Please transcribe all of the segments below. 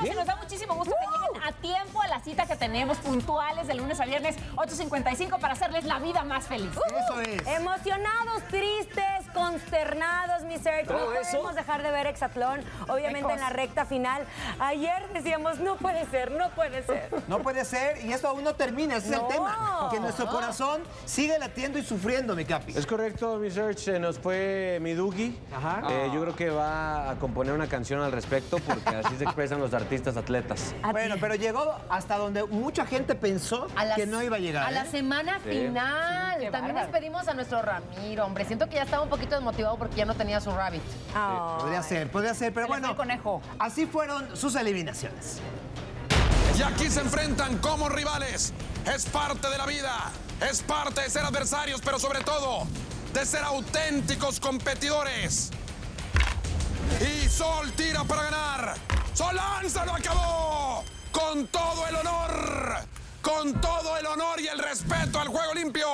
y nos da muchísimo gusto que lleguen a tiempo a la cita que tenemos, puntuales, de lunes a viernes, 8:55, para hacerles la vida más feliz. Eso es. Emocionados, tristes, consternados, mi Sergio. No podemos dejar de ver Hexatlón, obviamente en la recta final. Ayer decíamos, no puede ser, no puede ser. No puede ser, y esto aún no termina, ese es el tema. Que nuestro corazón sigue latiendo y sufriendo, mi Capi. Es correcto, mi Serge, se nos fue mi Dougie. Yo creo que va a componer una canción al respecto, porque así se expresan los artistas atletas. Bueno, pero llegó hasta donde mucha gente pensó que no iba a llegar. A la semana final. Qué También bárbaro. despedimos a nuestro Ramiro, hombre. Siento que ya estaba un poquito desmotivado porque ya no tenía su rabbit. Podría ser, pero Se le fue bueno, el conejo. así fueron sus eliminaciones. Y aquí se enfrentan como rivales. Es parte de la vida. Es parte de ser adversarios, pero sobre todo de ser auténticos competidores. Y Sol tira para ganar. Sol lanza, lo acabó. Con todo el honor. Con todo el honor y el respeto al juego limpio.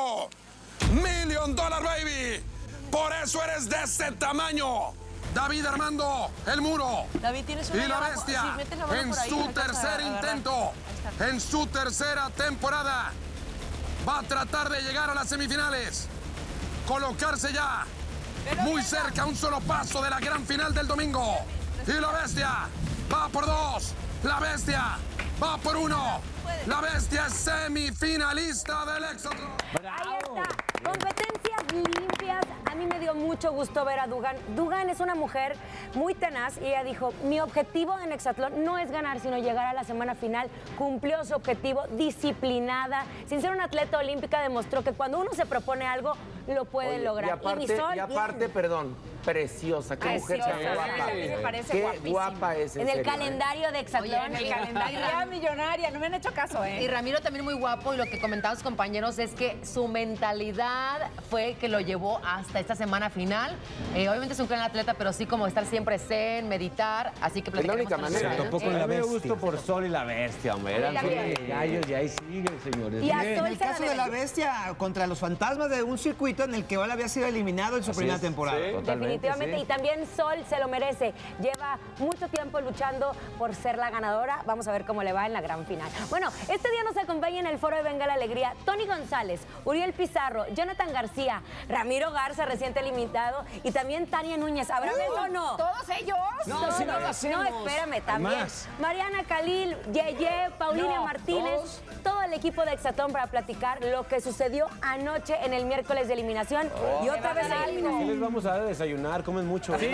$1 Million, baby. Por eso eres de ese tamaño. David Armando, el muro. David, tienes Y la bestia, en su tercer intento, en su tercera temporada, va a tratar de llegar a las semifinales, colocarse ya muy cerca, a un solo paso de la gran final del domingo. Y la bestia va por 2, la bestia va por 1, la bestia es semifinalista del Hexatlón. Ahí está, competencias limpias. A mí me dio mucho gusto ver a Dugan. Dugan es una mujer muy tenaz y ella dijo, mi objetivo en Hexatlón no es ganar, sino llegar a la semana final. Cumplió su objetivo, disciplinada. Sin ser una atleta olímpica, demostró que cuando uno se propone algo, lo puede lograr. Y aparte, perdón, preciosa. Qué mujer tan Preciosa, guapa. a mí me parece Qué guapísima. guapa es. En el serio, calendario de Hexatlón. Oye, en el calendario ya millonaria, no me han hecho caso, Y Ramiro también muy guapo, y lo que comentaban sus compañeros es que su mentalidad fue que lo llevó hasta esta semana final. Obviamente es un gran atleta, pero sí como estar siempre zen, meditar, así que Es la única platicaremos con manera. él. Topó con la bestia. Me gusto por Sol y la bestia, hombre. Eran gallos y ahí siguen, señores. Y a En Sol el se la caso de la bestia contra los fantasmas de un circuito en el que él había sido eliminado en su primera temporada. Sí, totalmente, Definitivamente, sí. y también Sol se lo merece. Lleva mucho tiempo luchando por ser la ganadora. Vamos a ver cómo le va en la gran final. Bueno, este día nos acompaña en el foro de Venga la Alegría Tony González, Uriel Pizarro, Jonathan García, Ramiro Garza, reciente eliminado, y también Tania Núñez. ¿Habrá beso o no? ¿Todos ellos? No, si no lo hacemos. No, espérame, también. Más. Mariana Khalil, Yeye, Paulina No, Martínez, todo el equipo de Hexatlón para platicar lo que sucedió anoche en el miércoles de eliminación y otra vez la ¿Qué eliminación. les vamos a dar a desayunar? Comen mucho. Sí.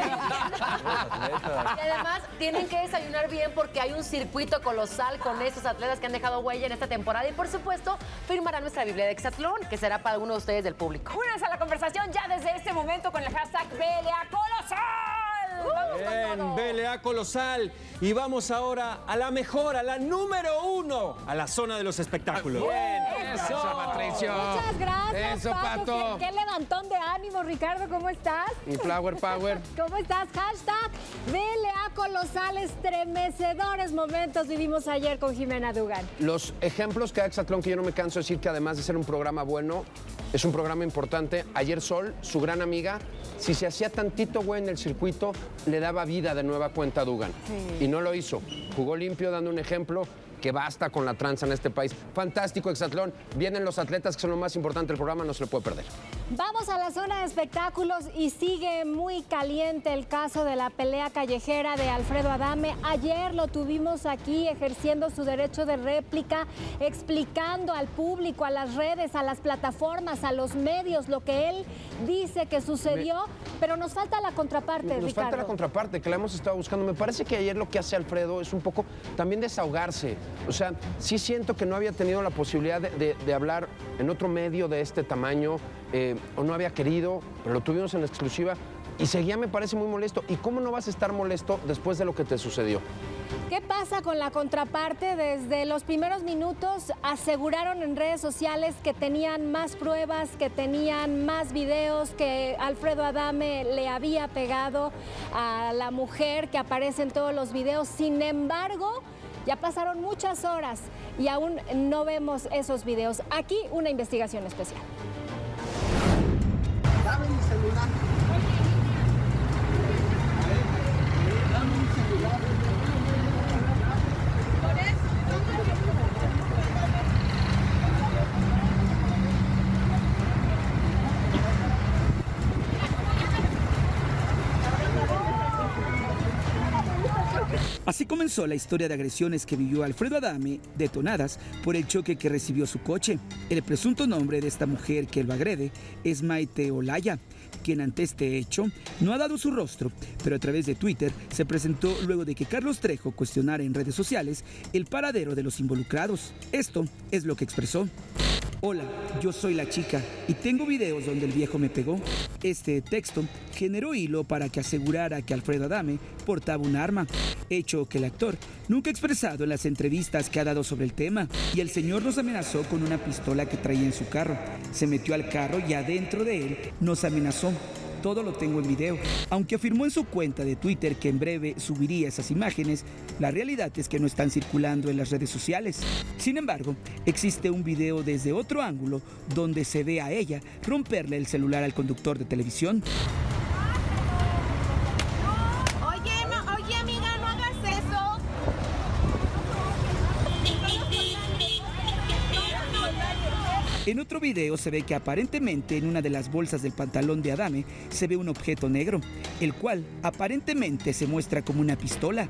Y además tienen que desayunar bien porque hay un circuito colosal con esos atletas que han dejado huella en esta temporada y por supuesto firmará nuestra Biblia de Hexatlón, que será para alguno de ustedes del público. Únanse a la conversación ya desde este momento con el hashtag ¡Pelea Colosal! ¡Vamos con todo! BLA Colosal. Y vamos ahora a la mejor, a la número 1, a la zona de los espectáculos. Eso, Patricio. Muchas gracias, Eso, Pato. Qué levantón de ánimo, Ricardo. ¿Cómo estás? Y Flower Power. ¿Cómo estás? Hashtag BLA Colosal. Estremecedores momentos vivimos ayer con Jimena Dugan. Los ejemplos que da Hexatlón, que yo no me canso de decir que además de ser un programa bueno, es un programa importante. Ayer Sol, su gran amiga, si se hacía tantito güey en el circuito, le daba vida de nueva cuenta a Dugan. Y no lo hizo. Jugó limpio, dando un ejemplo que basta con la tranza en este país. Fantástico Hexatlón. Vienen los atletas que son lo más importante del programa, no se lo puede perder. Vamos a la zona de espectáculos y sigue muy caliente el caso de la pelea callejera de Alfredo Adame. Ayer lo tuvimos aquí ejerciendo su derecho de réplica, explicando al público, a las redes, a las plataformas, a los medios, lo que él dice que sucedió, pero nos falta la contraparte, Nos Ricardo. falta la contraparte, que la hemos estado buscando. Me parece que ayer lo que hace Alfredo es un poco también desahogarse. O sea, sí siento que no había tenido la posibilidad de hablar en otro medio de este tamaño, o no había querido, pero lo tuvimos en exclusiva y seguía, me parece muy molesto. ¿Y cómo no vas a estar molesto después de lo que te sucedió? ¿Qué pasa con la contraparte? Desde los primeros minutos aseguraron en redes sociales que tenían más pruebas, que tenían más videos, que Alfredo Adame le había pegado a la mujer que aparece en todos los videos. Sin embargo, ya pasaron muchas horas y aún no vemos esos videos. Aquí una investigación especial. Dame mi celular. Dame mi celular. Así comenzó la historia de agresiones que vivió Alfredo Adame, detonadas por el choque que recibió su coche. El presunto nombre de esta mujer que lo agrede es Maite Olaya, quien ante este hecho no ha dado su rostro, pero a través de Twitter se presentó luego de que Carlos Trejo cuestionara en redes sociales el paradero de los involucrados. Esto es lo que expresó. Hola, yo soy la chica y tengo videos donde el viejo me pegó. Este texto generó hilo para que asegurara que Alfredo Adame portaba un arma, hecho que el actor nunca ha expresado en las entrevistas que ha dado sobre el tema. Y el señor nos amenazó con una pistola que traía en su carro. Se metió al carro y adentro de él nos amenazó. Todo lo tengo en video. Aunque afirmó en su cuenta de Twitter que en breve subiría esas imágenes, la realidad es que no están circulando en las redes sociales. Sin embargo, existe un video desde otro ángulo donde se ve a ella romperle el celular al conductor de televisión. Oye, amiga, no hagas eso. En otro video se ve que aparentemente en una de las bolsas del pantalón de Adame se ve un objeto negro, el cual aparentemente se muestra como una pistola.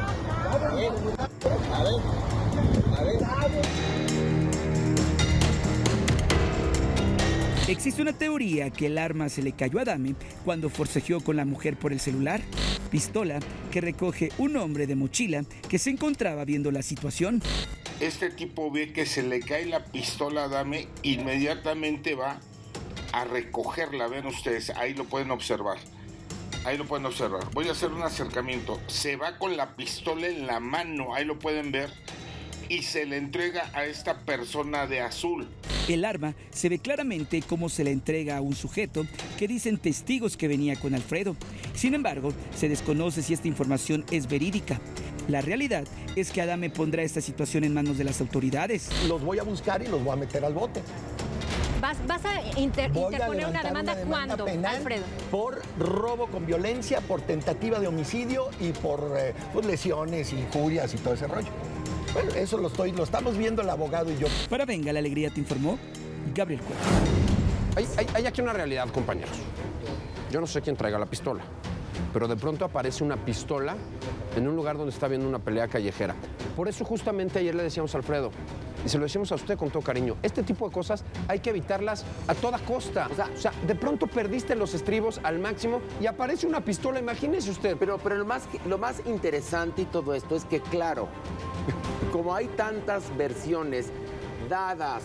Existe una teoría que el arma se le cayó a Adame cuando forcejeó con la mujer por el celular, pistola que recoge un hombre de mochila que se encontraba viendo la situación. Este tipo ve que se le cae la pistola a Adame, inmediatamente va a recogerla. Ven ustedes, ahí lo pueden observar. Ahí lo pueden observar. Voy a hacer un acercamiento. Se va con la pistola en la mano, ahí lo pueden ver, y se le entrega a esta persona de azul. El arma se ve claramente cómo se le entrega a un sujeto que dicen testigos que venía con Alfredo. Sin embargo, se desconoce si esta información es verídica. La realidad es que Adame pondrá esta situación en manos de las autoridades. Los voy a buscar y los voy a meter al bote. ¿Vas a interponer una demanda cuándo, penal Alfredo? Por robo con violencia, por tentativa de homicidio y por lesiones, injurias y todo ese rollo. Bueno, eso lo estamos viendo el abogado y yo. Para Venga la Alegría te informó Gabriel Cuellar. Hay aquí una realidad, compañeros. Yo no sé quién traiga la pistola, pero de pronto aparece una pistola en un lugar donde está viendo una pelea callejera. Por eso justamente ayer le decíamos a Alfredo, y se lo decimos a usted con todo cariño, este tipo de cosas hay que evitarlas a toda costa. O sea, de pronto perdiste los estribos al máximo y aparece una pistola, imagínese usted. Pero lo más interesante y todo esto es que, claro, como hay tantas versiones dadas,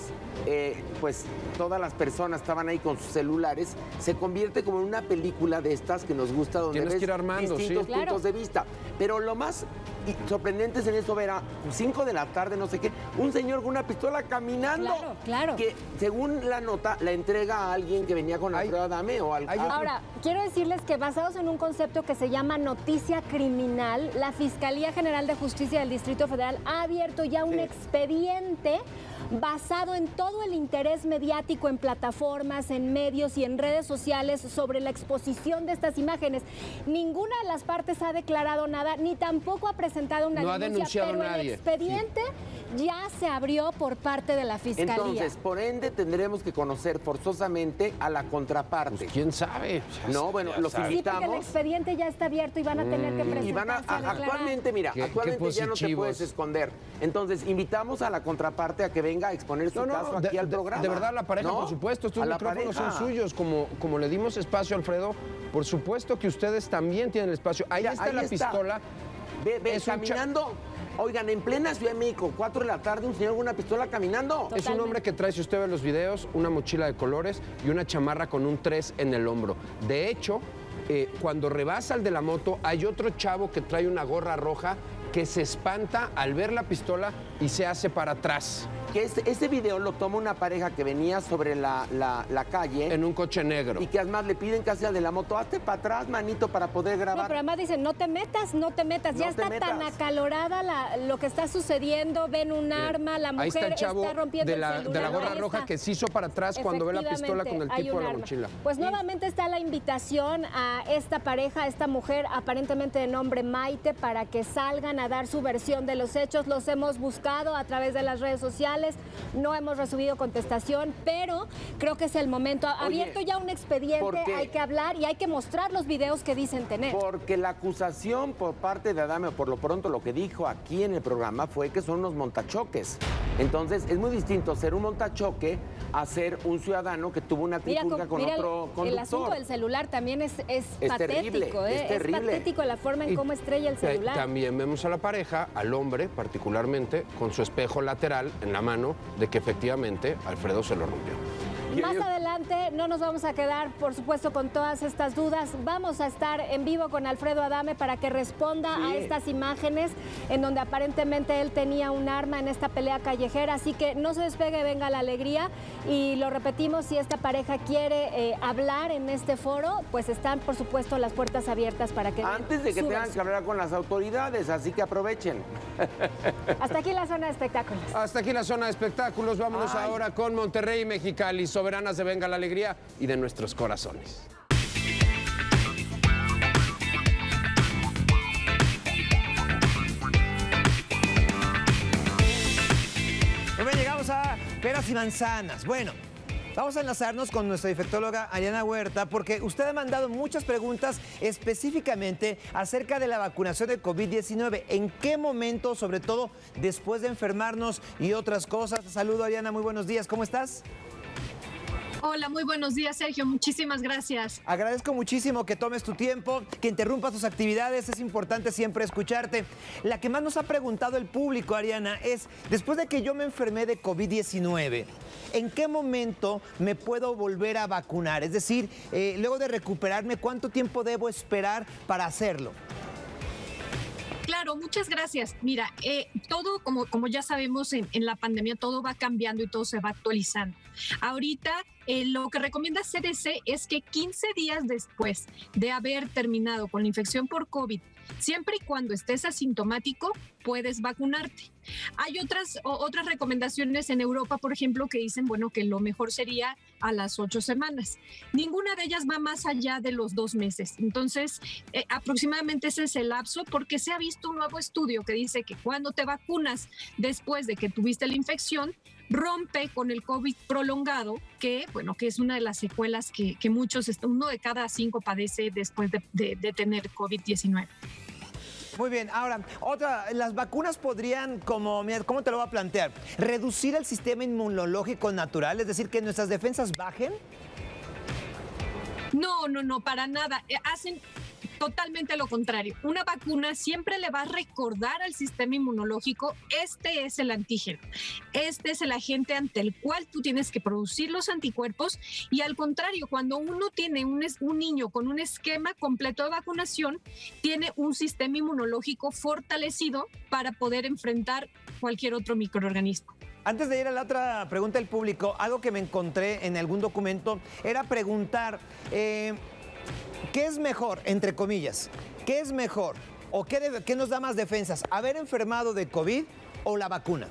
pues todas las personas estaban ahí con sus celulares, se convierte como en una película de estas que nos gusta, donde ves distintos puntos de vista. Pero lo más sorprendente en eso era 5 de la tarde, no sé qué, un señor con una pistola caminando. Claro. Que según la nota, la entrega a alguien que venía con Alfredo Adame o al... Ahora, quiero decirles que basados en un concepto que se llama noticia criminal, la Fiscalía General de Justicia del Distrito Federal ha abierto ya un expediente basado en todo el interés mediático en plataformas, en medios y en redes sociales sobre la exposición de estas imágenes. Ninguna de las partes ha declarado nada, ni tampoco ha presentado una denuncia, pero el expediente ya se abrió por parte de la Fiscalía. Entonces, por ende, tendremos que conocer forzosamente a la contraparte. Pues, ¿quién sabe? No, bueno, los invitamos. Sí, porque el expediente ya está abierto y van a tener que presentarse y van actualmente, mira, actualmente ya no te puedes esconder. Entonces, invitamos a la contraparte a que venga a exponer su caso aquí al programa. De verdad, la pareja, por supuesto, estos micrófonos son suyos. Como le dimos espacio a Alfredo, por supuesto que ustedes también tienen el espacio. Ahí está la pistola. Ve caminando. Oigan, en plena Ciudad de México, 4 de la tarde, un señor con una pistola caminando. Totalmente. Es un hombre que trae, si usted ve los videos, una mochila de colores y una chamarra con un 3 en el hombro. De hecho, cuando rebasa al de la moto, hay otro chavo que trae una gorra roja que se espanta al ver la pistola y se hace para atrás. Que ese video lo toma una pareja que venía sobre la calle. En un coche negro. Y que además le piden casi al de la moto, hazte para atrás, manito, para poder grabar. No, pero además dicen, no te metas. Ya está tan acalorada lo que está sucediendo, ven un arma, la mujer ahí está el chavo está rompiendo de el celular. la gorra roja que se hizo para atrás cuando ve la pistola con el tipo de la mochila. Pues nuevamente está la invitación a esta pareja, a esta mujer aparentemente de nombre Maite, para que salgan a dar su versión de los hechos. Los hemos buscado a través de las redes sociales. sociales, no hemos recibido contestación, pero creo que es el momento. Abierto ya un expediente, hay que hablar y hay que mostrar los videos que dicen tener. Porque la acusación por parte de Adame, por lo pronto lo que dijo aquí en el programa fue que son unos montachoques. Entonces es muy distinto ser un montachoque a ser un ciudadano que tuvo una trifulca con otro conductor. El asunto del celular también es patético, terrible, es terrible. Es patético la forma en cómo estrella el celular. También vemos a la pareja, al hombre particularmente, con su espejo lateral en la mano, de que efectivamente Alfredo se lo rompió. Más adelante no nos vamos a quedar, por supuesto, con todas estas dudas. Vamos a estar en vivo con Alfredo Adame para que responda a estas imágenes en donde aparentemente él tenía un arma en esta pelea callejera. Así que no se despegue, venga la alegría. Y lo repetimos, si esta pareja quiere hablar en este foro, pues están, por supuesto, las puertas abiertas para que antes de que tengan que hablar con las autoridades, así que aprovechen. Hasta aquí la zona de espectáculos. Hasta aquí la zona de espectáculos. Vámonos ahora con Monterrey y Mexicali, soberanas de Venga la Alegría y de nuestros corazones. Bueno, llegamos a peras y manzanas. Bueno, vamos a enlazarnos con nuestra infectóloga Ariana Huerta porque usted ha mandado muchas preguntas específicamente acerca de la vacunación de COVID-19. ¿En qué momento, sobre todo después de enfermarnos y otras cosas? Saludo, Ariana, muy buenos días. ¿Cómo estás? Hola, muy buenos días, Sergio. Muchísimas gracias. Agradezco muchísimo que tomes tu tiempo, que interrumpas tus actividades. Es importante siempre escucharte. La que más nos ha preguntado el público, Ariana, es, después de que yo me enfermé de COVID-19, ¿en qué momento me puedo volver a vacunar? Es decir, luego de recuperarme, ¿cuánto tiempo debo esperar para hacerlo? Claro, muchas gracias. Mira, todo, como ya sabemos, en la pandemia todo va cambiando y todo se va actualizando. Ahorita lo que recomienda CDC es que 15 días después de haber terminado con la infección por COVID, siempre y cuando estés asintomático, puedes vacunarte. Hay otras recomendaciones en Europa, por ejemplo, que dicen, bueno, que lo mejor sería a las 8 semanas. Ninguna de ellas va más allá de los 2 meses. Entonces, aproximadamente ese es el lapso, porque se ha visto un nuevo estudio que dice que cuando te vacunas después de que tuviste la infección, rompe con el COVID prolongado, que es una de las secuelas que muchos, uno de cada 5 padece después de tener COVID-19. Muy bien, ahora, las vacunas podrían, ¿cómo te lo voy a plantear? ¿Reducir el sistema inmunológico natural? Es decir, que nuestras defensas bajen. No, para nada. Hacen totalmente lo contrario. Una vacuna siempre le va a recordar al sistema inmunológico, este es el antígeno, este es el agente ante el cual tú tienes que producir los anticuerpos, y al contrario, cuando uno tiene un niño con un esquema completo de vacunación, tiene un sistema inmunológico fortalecido para poder enfrentar cualquier otro microorganismo. Antes de ir a la otra pregunta del público, algo que me encontré en algún documento era preguntar, ¿qué es mejor, entre comillas? ¿Qué es mejor o qué nos da más defensas? ¿Haber enfermado de COVID o la vacuna?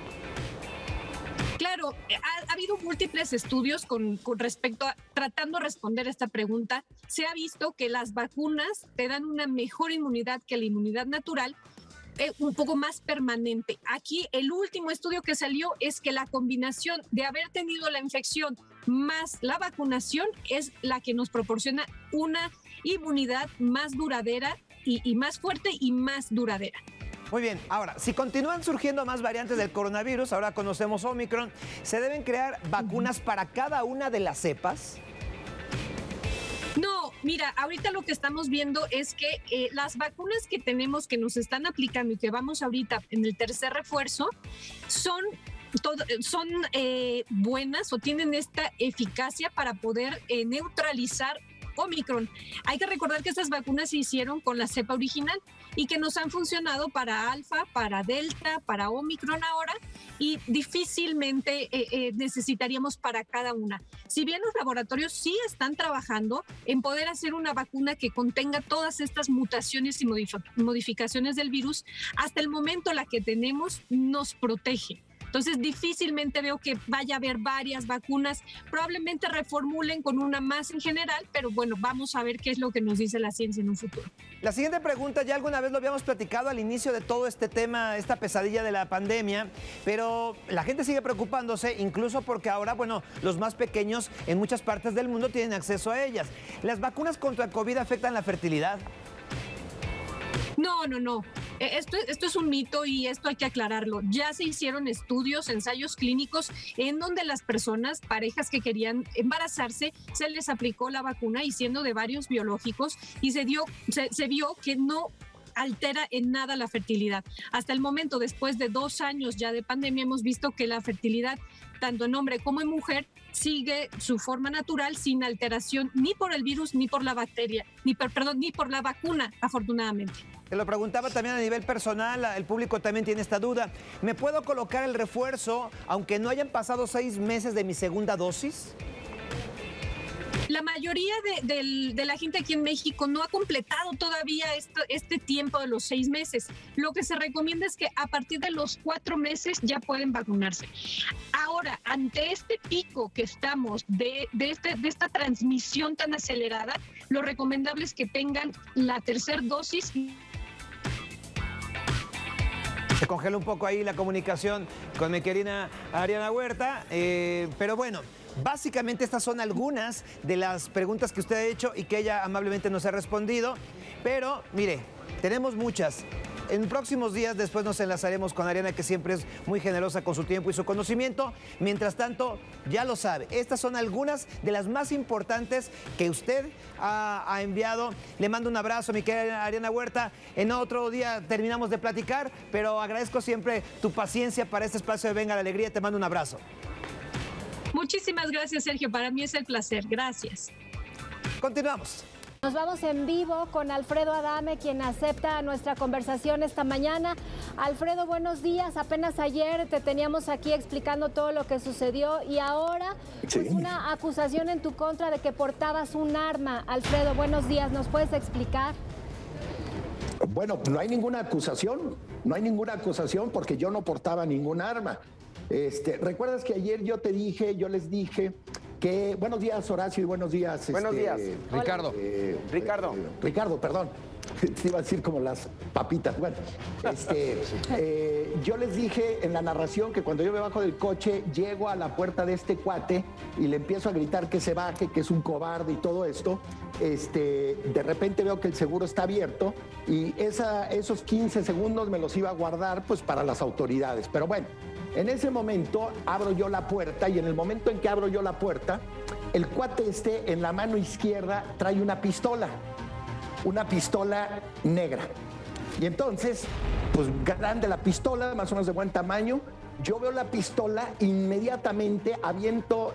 Claro, ha habido múltiples estudios con respecto a tratando de responder esta pregunta. Se ha visto que las vacunas te dan una mejor inmunidad que la inmunidad natural, un poco más permanente. Aquí el último estudio que salió es que la combinación de haber tenido la infección más la vacunación es la que nos proporciona una inmunidad más duradera y más fuerte y más duradera. Muy bien, ahora, si continúan surgiendo más variantes del coronavirus, ahora conocemos Omicron, ¿se deben crear vacunas para cada una de las cepas? No, mira, ahorita lo que estamos viendo es que las vacunas que tenemos, que nos están aplicando y que vamos ahorita en el tercer refuerzo, son buenas o tienen esta eficacia para poder neutralizar Omicron. Hay que recordar que estas vacunas se hicieron con la cepa original y que nos han funcionado para Alfa, para Delta, para Omicron ahora, y difícilmente necesitaríamos para cada una. Si bien los laboratorios sí están trabajando en poder hacer una vacuna que contenga todas estas mutaciones y modificaciones del virus, hasta el momento la que tenemos nos protege. Entonces, difícilmente veo que vaya a haber varias vacunas. Probablemente reformulen con una más en general, pero bueno, vamos a ver qué es lo que nos dice la ciencia en un futuro. La siguiente pregunta, ya alguna vez lo habíamos platicado al inicio de todo este tema, esta pesadilla de la pandemia, pero la gente sigue preocupándose, incluso porque ahora, bueno, los más pequeños en muchas partes del mundo tienen acceso a ellas. ¿Las vacunas contra el COVID afectan la fertilidad? No. Esto es un mito y esto hay que aclararlo. Ya se hicieron estudios, ensayos clínicos en donde las personas, parejas que querían embarazarse, se les aplicó la vacuna y siendo de varios biológicos y se vio que no altera en nada la fertilidad. Hasta el momento, después de 2 años ya de pandemia, hemos visto que la fertilidad, tanto en hombre como en mujer, sigue su forma natural sin alteración ni por el virus ni por la bacteria, ni por la vacuna, afortunadamente. Te lo preguntaba también a nivel personal, el público también tiene esta duda. ¿Me puedo colocar el refuerzo aunque no hayan pasado 6 meses de mi segunda dosis? La mayoría de la gente aquí en México no ha completado todavía este tiempo de los 6 meses. Lo que se recomienda es que a partir de los 4 meses ya pueden vacunarse. Ahora, ante este pico que estamos de esta transmisión tan acelerada, lo recomendable es que tengan la tercera dosis. Se congela un poco ahí la comunicación con mi querida Ariana Huerta, pero bueno, básicamente estas son algunas de las preguntas que usted ha hecho y que ella amablemente nos ha respondido, pero mire, tenemos muchas. En próximos días después nos enlazaremos con Ariana, que siempre es muy generosa con su tiempo y su conocimiento. Mientras tanto, ya lo sabe, estas son algunas de las más importantes que usted ha enviado. Le mando un abrazo, mi querida Ariana Huerta. En otro día terminamos de platicar, pero agradezco siempre tu paciencia para este espacio de Venga la Alegría. Te mando un abrazo. Muchísimas gracias, Sergio. Para mí es el placer. Gracias. Continuamos. Nos vamos en vivo con Alfredo Adame, quien acepta nuestra conversación esta mañana. Alfredo, buenos días. Apenas ayer te teníamos aquí explicando todo lo que sucedió y ahora pues, una acusación en tu contra de que portabas un arma. Alfredo, buenos días. ¿Nos puedes explicar? Bueno, no hay ninguna acusación. No hay ninguna acusación porque yo no portaba ningún arma. ¿Recuerdas que ayer yo les dije que... Buenos días, Horacio, y buenos días... Buenos días. Ricardo. Ricardo, perdón. Te iba a decir como las papitas. Bueno, yo les dije en la narración que cuando yo me bajo del coche, llego a la puerta de este cuate y le empiezo a gritar que se baje, que es un cobarde y todo esto. De repente veo que el seguro está abierto y esos 15 segundos me los iba a guardar pues para las autoridades. Pero bueno, en ese momento abro yo la puerta y en el momento en que abro yo la puerta, el cuate en la mano izquierda trae una pistola negra. Y entonces, pues grande la pistola, más o menos de buen tamaño. Yo veo la pistola, inmediatamente aviento,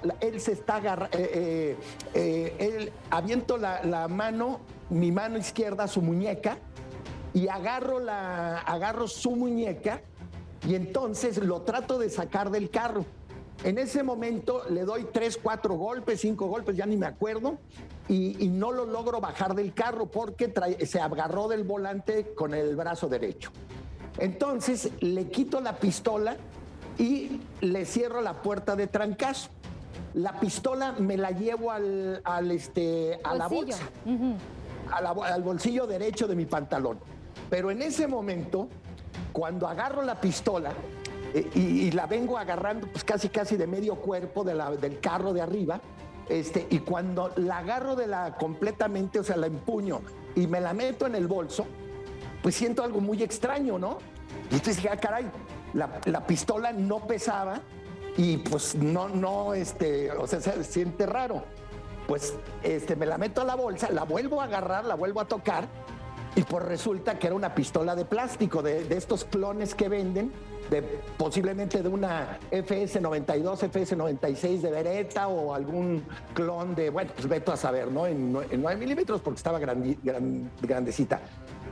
aviento mi mano izquierda a su muñeca y agarro su muñeca y entonces lo trato de sacar del carro. En ese momento le doy 3, 4 golpes, 5 golpes, ya ni me acuerdo, y no lo logro bajar del carro porque se agarró del volante con el brazo derecho. Entonces le quito la pistola y le cierro la puerta de trancazo. La pistola me la llevo a la bolsa, al bolsillo derecho de mi pantalón. Pero en ese momento, cuando agarro la pistola y la vengo agarrando pues casi de medio cuerpo del carro de arriba, y cuando la agarro completamente, o sea, la empuño y me la meto en el bolso, pues siento algo muy extraño, ¿no? Y entonces dije, caray, la pistola no pesaba y pues no, o sea, se siente raro. Pues me la meto a la bolsa, la vuelvo a agarrar, la vuelvo a tocar y pues resulta que era una pistola de plástico, de estos clones que venden, posiblemente de una FS-92, FS-96 de Beretta o algún clon de, bueno, pues veto a saber, ¿no? En 9 milímetros porque estaba grandecita.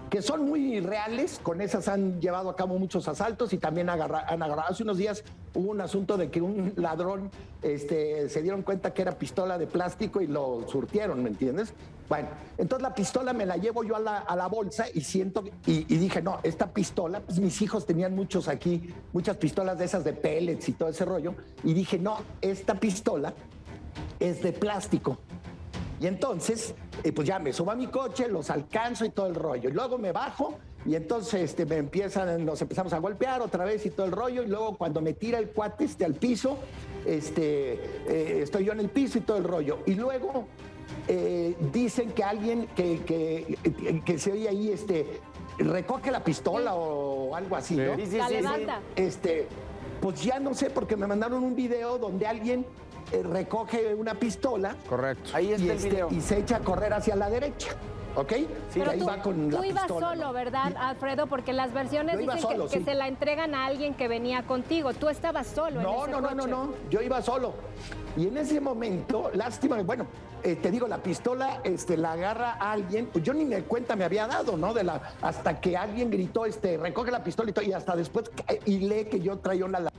que son muy reales. Con esas han llevado a cabo muchos asaltos y también han agarrado. Hace unos días hubo un asunto de que un ladrón se dieron cuenta que era pistola de plástico y lo surtieron, ¿me entiendes? Bueno, entonces la pistola me la llevo yo a la bolsa y siento, y dije, no, esta pistola, pues mis hijos tenían muchas pistolas de esas de pellets y todo ese rollo, y dije, no, esta pistola es de plástico. Y entonces, pues ya me subo a mi coche, los alcanzo y todo el rollo. Y luego me bajo y entonces nos empezamos a golpear otra vez y todo el rollo. Y luego cuando me tira el cuate al piso, estoy yo en el piso y todo el rollo. Y luego dicen que alguien que se oye ahí, recoge la pistola o algo así, ¿no? Sí, la levanta. Pues ya no sé, porque me mandaron un video donde alguien recoge una pistola. Correcto. Ahí está el video. Y se echa a correr hacia la derecha. ¿Ok? Sí, pero ahí va con tú la ibas pistola, solo, ¿no? ¿verdad, Alfredo? Porque las versiones Yo iba dicen solo, que sí. se la entregan a alguien que venía contigo. Tú estabas solo en ese coche. No. Yo iba solo. Y en ese momento, lástima, bueno, te digo, la pistola la agarra a alguien. Pues yo ni me cuenta me había dado, ¿no? Hasta que alguien gritó, recoge la pistola y todo. Y hasta después, y lee que yo traía una...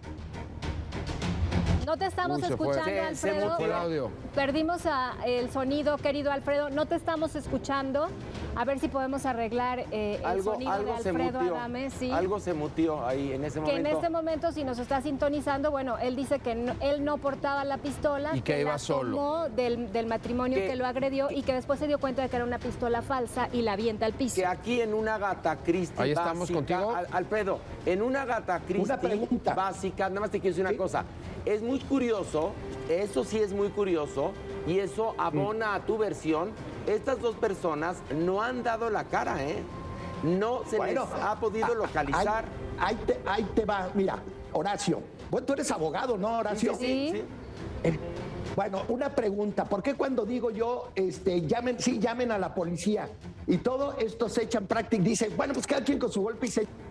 No te estamos escuchando, Alfredo. Se mutió el audio. Perdimos el sonido, querido Alfredo. No te estamos escuchando. A ver si podemos arreglar el sonido de Alfredo Adame. Sí. Algo se mutió ahí en ese momento. Que en este momento, si nos está sintonizando, bueno, él dice que él no portaba la pistola. Y que iba la solo. tomó del matrimonio que lo agredió y que después se dio cuenta de que era una pistola falsa y la avienta al piso. Que aquí en una Agatha Christie Ahí estamos contigo. Alfredo, en una Agatha Christie básica, nada más te quiero decir una cosa. Es muy curioso, eso sí es muy curioso, y eso abona a tu versión. Estas dos personas no han dado la cara, ¿eh? No se les ha podido localizar. Ahí te va, mira, Horacio. Bueno, tú eres abogado, ¿no, Horacio? Sí. Bueno, una pregunta. ¿Por qué cuando digo yo, llamen a la policía y todo esto se echa en práctica? Dice, bueno, pues cada quien con su golpe y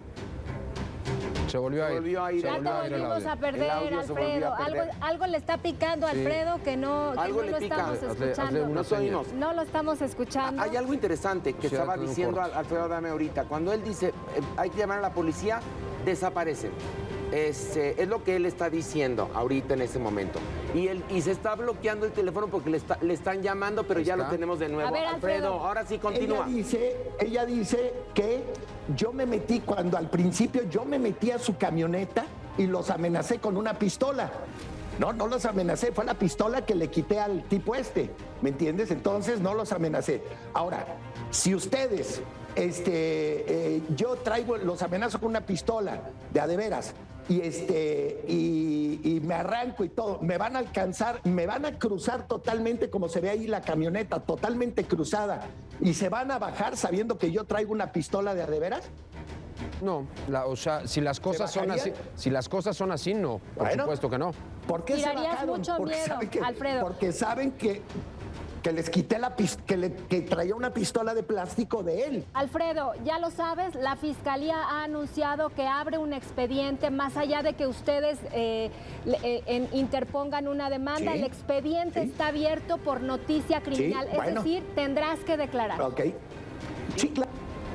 se volvió a ir. Ya te volvimos a perder, Alfredo. Algo le está picando a Alfredo que no lo estamos escuchando. No lo estamos escuchando. Hay algo interesante que estaba diciendo Alfredo Adame ahorita. Cuando él dice, hay que llamar a la policía, desaparecen. Es lo que él está diciendo ahorita en ese momento. Y se está bloqueando el teléfono porque le están llamando, pero ya lo tenemos de nuevo. A ver, Alfredo, ahora sí continúa. Ella dice que yo me metí, cuando al principio yo me metí a su camioneta y los amenacé con una pistola. No los amenacé, fue la pistola que le quité al tipo ¿me entiendes? Entonces no los amenacé. Ahora, si ustedes, yo los amenazo con una pistola de veras y me arranco y todo, me van a alcanzar, me van a cruzar totalmente, como se ve ahí la camioneta, totalmente cruzada, y se van a bajar sabiendo que yo traigo una pistola de veras. No, o sea, si las cosas son así, no, por supuesto que no. ¿Por qué se bajaron? Mucho miedo, Alfredo. Porque saben que les quité que traía una pistola de plástico de él. Alfredo, ya lo sabes, la Fiscalía ha anunciado que abre un expediente más allá de que ustedes interpongan una demanda. Sí, el expediente está abierto por noticia criminal, es decir, tendrás que declarar. Ok. Sí, claro.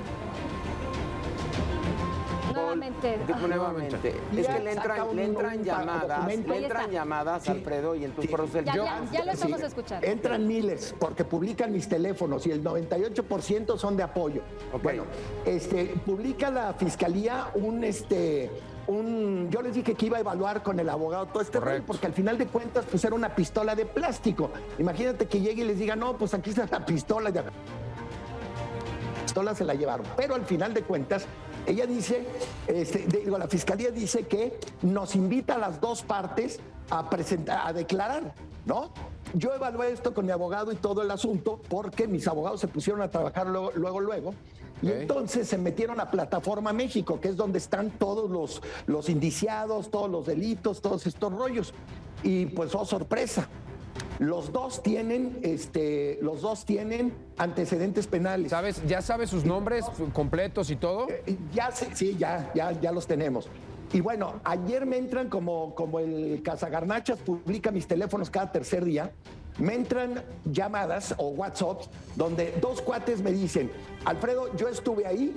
Nuevamente. Es que le entran llamadas, Alfredo, y entonces por eso ya lo estamos escuchando. Entran miles porque publican mis teléfonos y el 98% son de apoyo. Okay. Bueno, publica la Fiscalía yo les dije que iba a evaluar con el abogado todo este rollo, porque al final de cuentas pues era una pistola de plástico. Imagínate que llegue y les diga, no, pues aquí está la pistola. La pistola se la llevaron, pero al final de cuentas ella dice, la Fiscalía dice que nos invita a las dos partes a declarar, ¿no? Yo evalué esto con mi abogado y todo el asunto porque mis abogados se pusieron a trabajar luego. Y entonces se metieron a Plataforma México, que es donde están todos los indiciados, todos los delitos, todos estos rollos. Y pues, oh, sorpresa. Los dos tienen antecedentes penales. ¿Ya sabes sus nombres completos y todo? Ya los tenemos. Y bueno, ayer me entran como el cazagarnachas publica mis teléfonos cada tercer día. me entran llamadas o WhatsApp donde dos cuates me dicen, Alfredo, yo estuve ahí.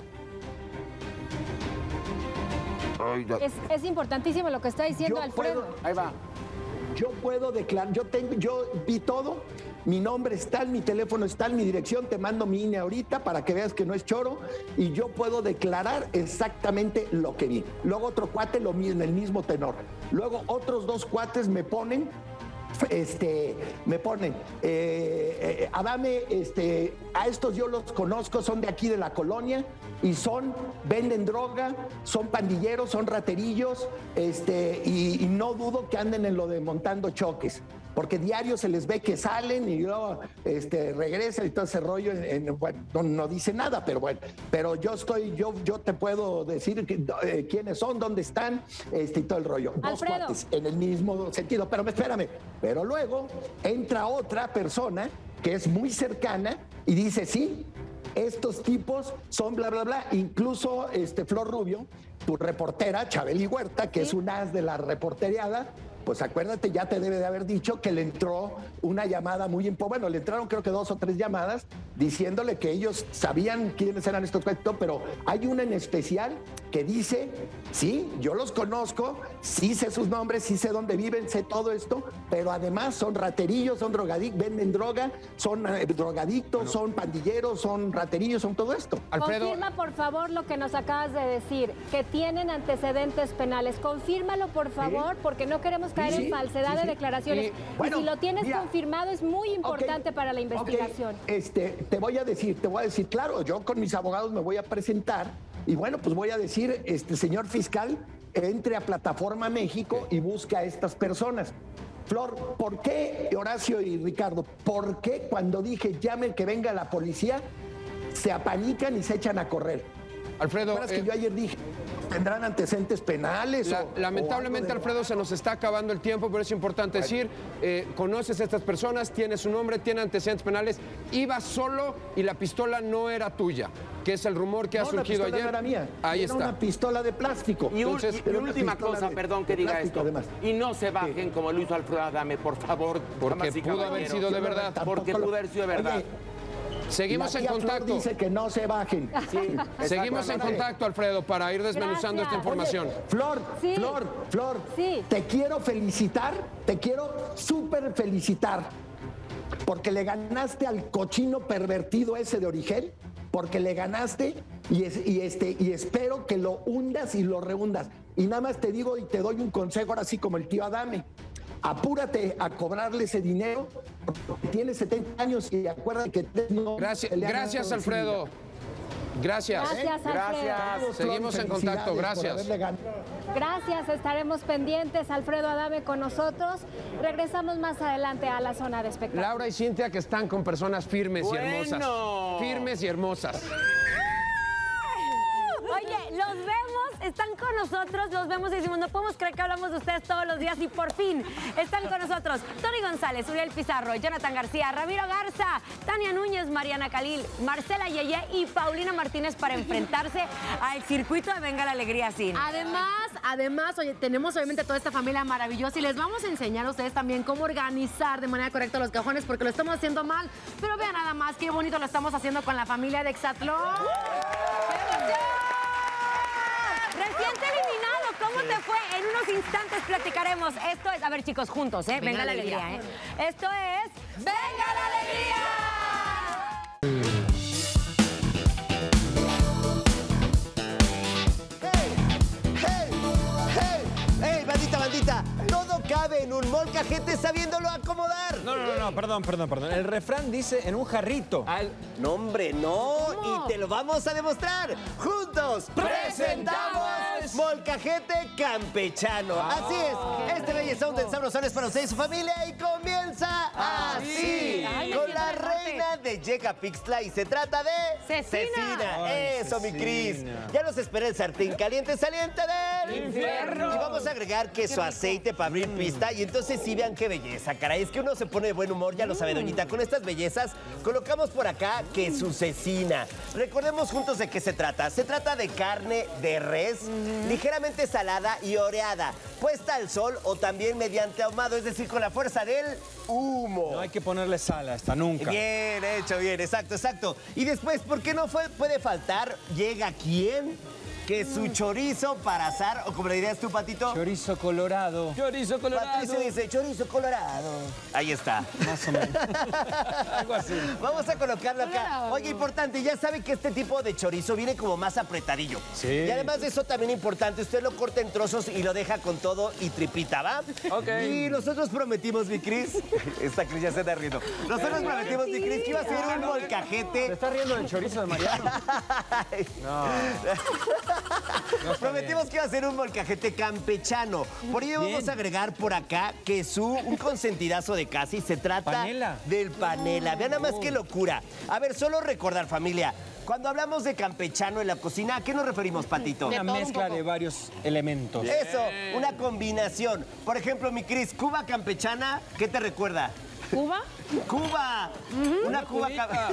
Es importantísimo lo que está diciendo Alfredo. Ahí va. Yo puedo declarar, yo vi todo, mi nombre está, mi teléfono está, mi dirección, te mando mi INE ahorita para que veas que no es choro y yo puedo declarar exactamente lo que vi. Luego otro cuate lo mismo, en el mismo tenor. Luego otros dos cuates me ponen, Adame, a estos yo los conozco, son de aquí de la colonia y venden droga, son pandilleros, son raterillos, y no dudo que anden en lo de montando choques. Porque diario se les ve que salen y luego regresan y todo ese rollo, bueno, no dice nada, pero bueno, pero yo te puedo decir quiénes son, dónde están, y todo el rollo. Dos cuates en el mismo sentido, pero espérame. Pero luego entra otra persona que es muy cercana y dice, sí, estos tipos son bla, bla, bla. Incluso Flor Rubio, tu reportera, Chabeli Huerta, que es un as de la reporteriada, pues acuérdate, ya te debe de haber dicho que le entró una llamada muy importante. Bueno, le entraron creo que 2 o 3 llamadas diciéndole que ellos sabían quiénes eran estos cuentos, pero hay una en especial que dice, sí, yo los conozco, sí sé sus nombres, sí sé dónde viven, sé todo esto, pero además son raterillos, son drogadictos, venden droga, son drogadictos, son pandilleros, son raterillos, son todo esto. Alfredo, confirma por favor lo que nos acabas de decir, que tienen antecedentes penales. Confírmalo por favor, porque no queremos caer en falsedad de declaraciones. Bueno, y si lo tienes confirmado es muy importante para la investigación. Te voy a decir, claro, yo con mis abogados me voy a presentar y bueno, pues voy a decir, señor fiscal, entre a Plataforma México y busca a estas personas. Flor, ¿por qué, Horacio y Ricardo, por qué cuando dije llamen que venga la policía, se apanican y se echan a correr? Alfredo, que yo ayer dije, ¿tendrán antecedentes penales? Lamentablemente, Alfredo, se nos está acabando el tiempo, pero es importante decir, conoces a estas personas, tienes su nombre, tiene antecedentes penales, iba solo y la pistola no era tuya, que es el rumor que ha surgido ayer. No era mía. Ahí era está. Una pistola de plástico. Y última cosa, perdón que diga esto. Y no se bajen como lo hizo Alfredo Adame, por favor. Porque pudo haber sido de verdad. Porque pudo haber sido de verdad. Oye, seguimos en contacto. Flor dice que no se bajen. Sí, seguimos en contacto, Alfredo, para ir desmenuzando esta información. Oye, Flor, te quiero felicitar, te quiero súper felicitar, porque le ganaste al cochino pervertido ese de Origel, porque le ganaste y espero que lo hundas y lo rehundas. Y nada más te digo y te doy un consejo ahora sí como el tío Adame. Apúrate a cobrarle ese dinero, porque tiene 70 años y acuérdate que no. Gracias, Alfredo. Gracias. Alfredo. Seguimos en contacto. Gracias. Gracias, estaremos pendientes. Alfredo Adame con nosotros. Regresamos más adelante a la zona de espectáculos. Laura y Cintia, que están con personas firmes y hermosas. Firmes y hermosas. Oye, los vemos, están con nosotros, los vemos y decimos, no podemos creer que hablamos de ustedes todos los días y por fin están con nosotros Tony González, Uriel Pizarro, Jonathan García, Ramiro Garza, Tania Núñez, Mariana Khalil, Marcela Yeye y Paulina Martínez para enfrentarse al circuito de Venga la Alegría Sin. Además, oye, tenemos obviamente toda esta familia maravillosa y les vamos a enseñar a ustedes también cómo organizar de manera correcta los cajones porque lo estamos haciendo mal, pero vean nada más qué bonito lo estamos haciendo con la familia de Exatlón. ¡Qué emoción! Reciente eliminado, ¿cómo te fue? En unos instantes platicaremos. Esto es, a ver chicos, juntos, Venga la alegría, Esto es Venga la Alegría. ¡Hey, bandita! Todo cabe en un molcajete sabiéndolo acomodar. No, perdón. El refrán dice en un jarrito. No, hombre, no. ¿Cómo? Y te lo vamos a demostrar. Juntos presentamos Molcajete Campechano. Así es. Este bellezón del Sabrosón es para usted y su familia y comienza así. Con la reina de Yecapixtla y se trata de Cecina. Eso, mi Cris. Ya nos espera el sartén caliente saliente de al infierno. Y vamos a agregar queso, aceite para abrir pista. Y entonces sí vean qué belleza, caray. Es que uno se pone de buen humor, ya lo sabe, doñita. Con estas bellezas colocamos por acá queso cecina. Recordemos juntos de qué se trata. Se trata de carne de res, ligeramente salada y oreada, puesta al sol o también mediante ahumado, es decir, con la fuerza del humo. No hay que ponerle sal a esta nunca. Bien hecho, bien, exacto, exacto. Y después, ¿por qué no puede faltar? Llega quién? Que su chorizo para asar, o como le dirías tú, Patito. Chorizo colorado. Chorizo colorado. Patricio dice chorizo colorado. Ahí está. Más o menos. Algo así. Vamos a colocarlo acá. Oye, importante, ya sabe que este tipo de chorizo viene como más apretadillo. Sí. Y además de eso, también importante, usted lo corta en trozos y lo deja con todo y tripita, ¿va? Ok. Y nosotros prometimos, mi Cris. Esta Cris ya se está riendo. Nosotros prometimos, mi Cris, que iba a ser un molcajete. ¿Se está riendo del chorizo de Mariano? No. Prometimos que iba a ser un molcajete campechano. Por ello vamos a agregar por acá un consentidazo de casa y se trata ¿Panela? del panela. Vean nada más qué locura. A ver, solo recordar, familia. Cuando hablamos de campechano en la cocina, ¿a qué nos referimos, Patito? Una mezcla de varios elementos. Eso, una combinación. Por ejemplo, mi Cris, Cuba campechana, ¿qué te recuerda? ¿Cuba? ¡Cuba! Una Cuba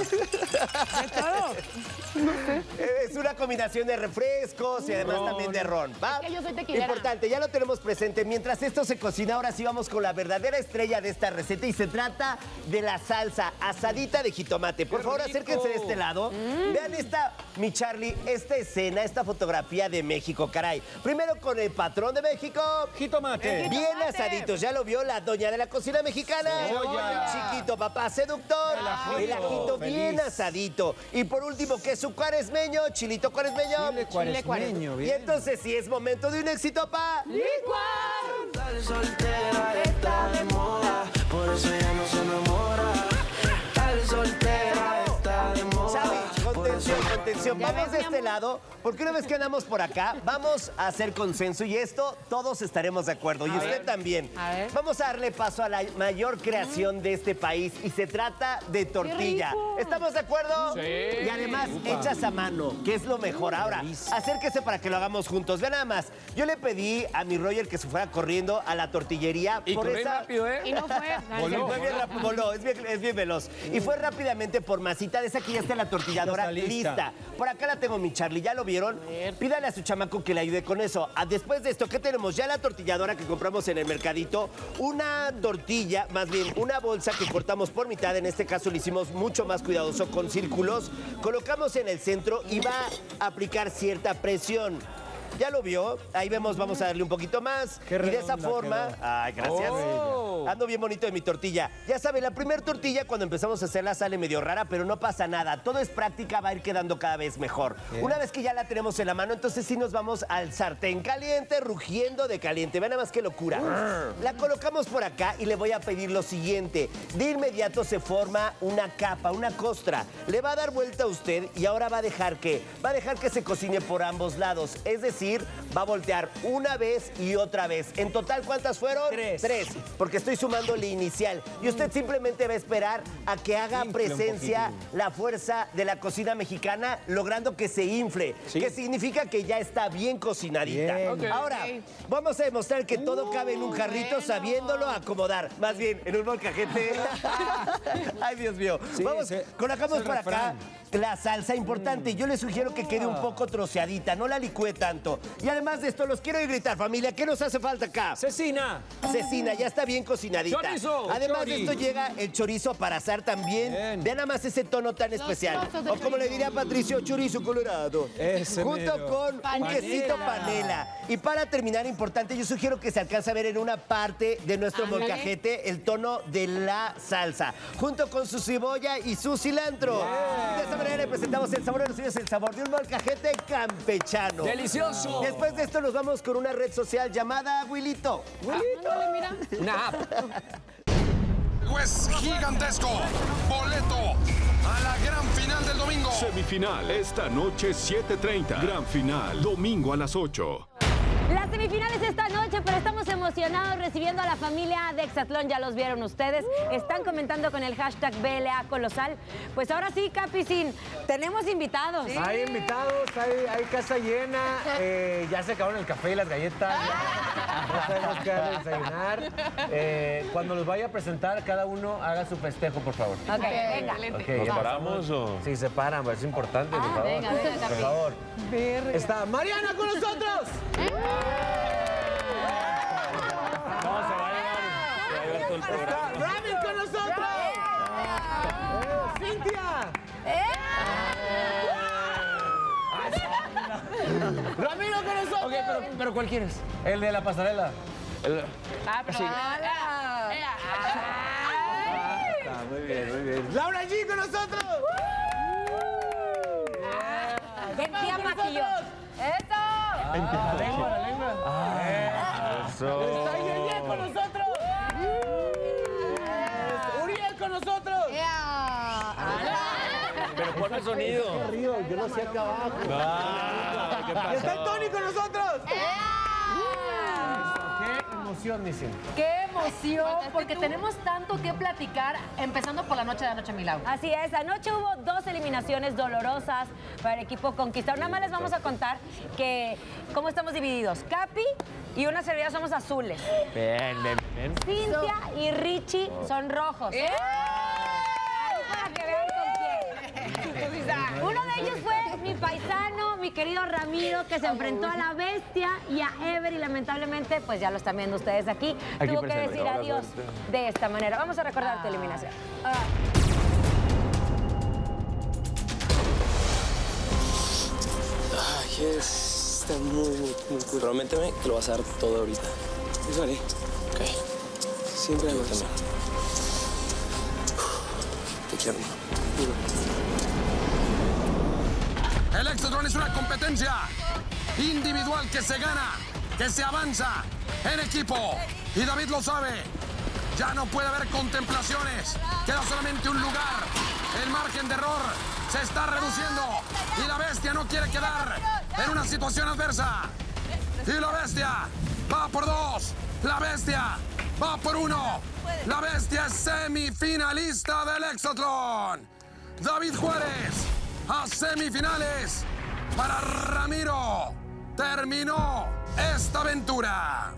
Es una combinación de refrescos y además también de ron, ¿va? Es que yo soy tequilera. Importante, ya lo tenemos presente. Mientras esto se cocina, ahora sí vamos con la verdadera estrella de esta receta y se trata de la salsa asadita de jitomate. Por favor, acérquense de este lado. Vean esta, mi Charlie, esta escena, esta fotografía de México, caray. Primero con el patrón de México. Jitomate. Bien asaditos, ya lo vio la doña de la cocina mexicana. Chiquito papá seductor. El ajito bien asadito. Y por último, queso cuaresmeño, chilito cuaresmeño. Chile cuaresmeño, bien. Y entonces sí es momento de un éxito pa' ¡Licuar! Dale soltera, está de moda, por eso ya no se enamora. Dale soltera, está de moda. Xavi, contención. Vamos de este lado, porque una vez que andamos por acá, vamos a hacer consenso y esto todos estaremos de acuerdo. Y usted también. Vamos a darle paso a la mayor creación de este país y se trata de tortilla. ¿Estamos de acuerdo? Sí. Y además, hechas a mano, que es lo mejor. Ahora, acérquese para que lo hagamos juntos. Vean nada más. Yo le pedí a mi Roger que se fuera corriendo a la tortillería. Y corrió rápido, ¿eh? Y no fue. Fue bien rápido, voló, es bien veloz. Y fue rápidamente por masita de esa que ya está la tortilladora lista. Por acá la tengo, mi Charlie, ¿ya lo vieron? Pídale a su chamaco que le ayude con eso. Después de esto, ¿qué tenemos? Ya la tortilladora que compramos en el mercadito, una tortilla, más bien una bolsa que cortamos por mitad, en este caso lo hicimos mucho más cuidadoso con círculos, colocamos en el centro y va a aplicar cierta presión. ¿Ya lo vio? Ahí vemos, vamos a darle un poquito más. Qué y de esa redonda forma... quedó. Ay, gracias. Oh. Ando bien bonito de mi tortilla. Ya saben, la primera tortilla cuando empezamos a hacerla sale medio rara, pero no pasa nada. Todo es práctica, va a ir quedando cada vez mejor. Una vez que ya la tenemos en la mano, entonces sí nos vamos al sartén caliente, rugiendo de caliente. Vean nada más qué locura. La colocamos por acá y le voy a pedir lo siguiente. De inmediato se forma una capa, una costra. Le va a dar vuelta a usted y ahora va a dejar que se cocine por ambos lados. Es decir, va a voltear una vez y otra vez. En total, ¿cuántas fueron? Tres. Porque estoy sumando la inicial. Y usted simplemente va a esperar a que haga presencia la fuerza de la cocina mexicana, logrando que se infle. ¿Sí? Que significa que ya está bien cocinadita. Bien. Ahora, vamos a demostrar que todo cabe en un jarrito sabiéndolo acomodar. Más bien, en un molcajete. Ay, Dios mío. Sí, vamos, colocamos por acá la salsa importante. Yo les sugiero que quede un poco troceadita, no la licúe tanto. Y además de esto, los quiero ir gritar, familia. ¿Qué nos hace falta acá? Cecina. Cecina, ya está bien cocinadita. Chorizo. Además de esto llega el chorizo para asar también. Bien. Vean nada más ese tono tan especial. O como le diría Patricio, chorizo colorado. Ese junto mero. Con un quesito panela. Y para terminar, importante, yo sugiero que se alcance a ver en una parte de nuestro molcajete el tono de la salsa, junto con su cebolla y su cilantro. De esta manera le presentamos el sabor de los suyos, el sabor de un molcajete campechano. ¡Delicioso! Después de esto nos vamos con una red social llamada Wilito. Mira. Una app. Es gigantesco. Boleto a la gran final del domingo. Semifinal esta noche 7:30. Gran final domingo a las 8. Las semifinales esta noche, pero estamos emocionados recibiendo a la familia de Exatlón. Ya los vieron ustedes. Están comentando con el hashtag BLA Colosal. Pues ahora sí, Capicín, tenemos invitados. Sí. Hay invitados, hay casa llena. Ya se acabaron el café y las galletas. Ya sabemos qué desayunar. Cuando los vaya a presentar, cada uno haga su festejo, por favor. Ok, venga. Okay, ¿Nos paramos o...? Sí, se paran, es importante, por favor. Venga, por favor. Está Mariana con nosotros. No, se va a llevar todo el programa. Está Rami con nosotros. Cintia. Ramiro con nosotros. Ok, pero ¿cuál quieres? El de la pasarela. Sí. Muy bien, muy bien. Laura G con nosotros. ¿Quién tía maquilló? La lengua, la lengua. Eso. Está Yeye con nosotros. Uriel con nosotros. Pero pon el sonido. Yo lo hacía acá abajo. ¿Qué pasó? Está el Tony con nosotros. Qué emoción, dicen. ¡Qué emoción! Porque tenemos tanto que platicar, empezando por la noche de anoche, Milau. Así es, anoche hubo 2 eliminaciones dolorosas para el equipo Conquistador. Nada más les vamos a contar que cómo estamos divididos. Capi y una servidora somos azules. Bien. Cintia y Richie son rojos. Ahí para que vean con quién. Uno de ellos fue mi paisano, mi querido Ramiro, que se enfrentó a la bestia y a Ever, y lamentablemente, pues ya lo están viendo ustedes aquí, tuvo que decir adiós de esta manera. Vamos a recordar tu eliminación. Ay, está muy cool. Prométeme que lo vas a dar todo ahorita. Eso haré. Ok. Siempre hago eso. Te quiero. El Exatlón es una competencia individual que se gana, que se avanza en equipo. Y David lo sabe. Ya no puede haber contemplaciones. Queda solamente un lugar. El margen de error se está reduciendo. Y la bestia no quiere quedar en una situación adversa. Y la bestia va por 2. La bestia va por 1. La bestia es semifinalista del Exatlón. David Juárez a semifinales para Ramiro. Terminó esta aventura.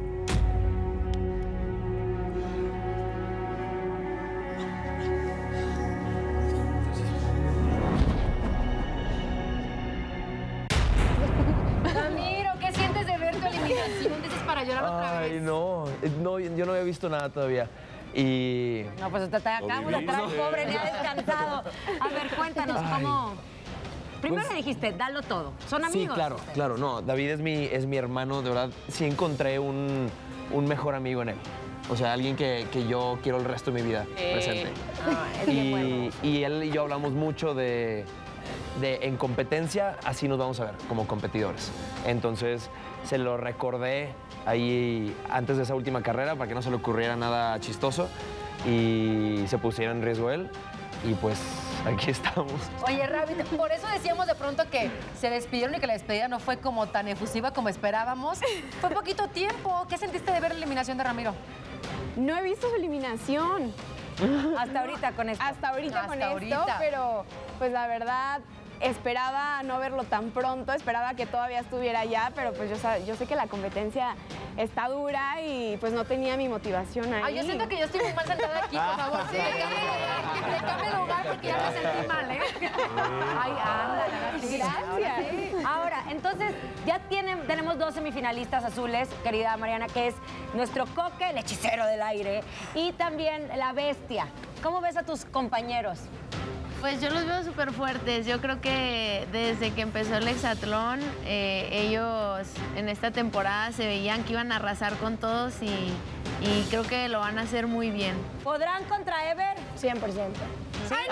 Ramiro, ¿qué sientes de ver tu eliminación? ¿Dices para llorar otra vez? Ay, no, yo no había visto nada todavía. Y... No, pues usted está acá, lo trae pobre, ni ha descansado. A ver, cuéntanos, ¿cómo...? Primero le dijiste, dalo todo. ¿Son amigos? Sí, claro, no. David es mi hermano, de verdad. Sí encontré un mejor amigo en él. O sea, alguien que yo quiero el resto de mi vida presente. Y él y yo hablamos mucho de en competencia, así nos vamos a ver, como competidores. Entonces, se lo recordé ahí antes de esa última carrera para que no se le ocurriera nada chistoso y se pusiera en riesgo él. Y pues aquí estamos. Oye, Ravi, por eso decíamos de pronto que se despidieron y que la despedida no fue como tan efusiva como esperábamos. Fue poquito tiempo. ¿Qué sentiste de ver la eliminación de Ramiro? No he visto su eliminación. Hasta ahorita con esto. Hasta ahorita, pero pues la verdad esperaba no verlo tan pronto, esperaba que todavía estuviera allá, pero pues yo sé que la competencia está dura y pues no tenía mi motivación ahí. Ay, yo siento que yo estoy muy mal sentada aquí, por favor. Sí, le cambie lugar porque ya me sentí mal, ¿eh? Ay, anda, gracias. Ahora, entonces, ya tenemos 2 semifinalistas azules, querida Mariana, que es nuestro Coque, el hechicero del aire, y también la bestia. ¿Cómo ves a tus compañeros? Pues yo los veo súper fuertes. Yo creo que desde que empezó el Exatlón, ellos en esta temporada se veían que iban a arrasar con todos y creo que lo van a hacer muy bien. ¿Podrán contra Ever? 100%. ¿Sí? ¡Ay,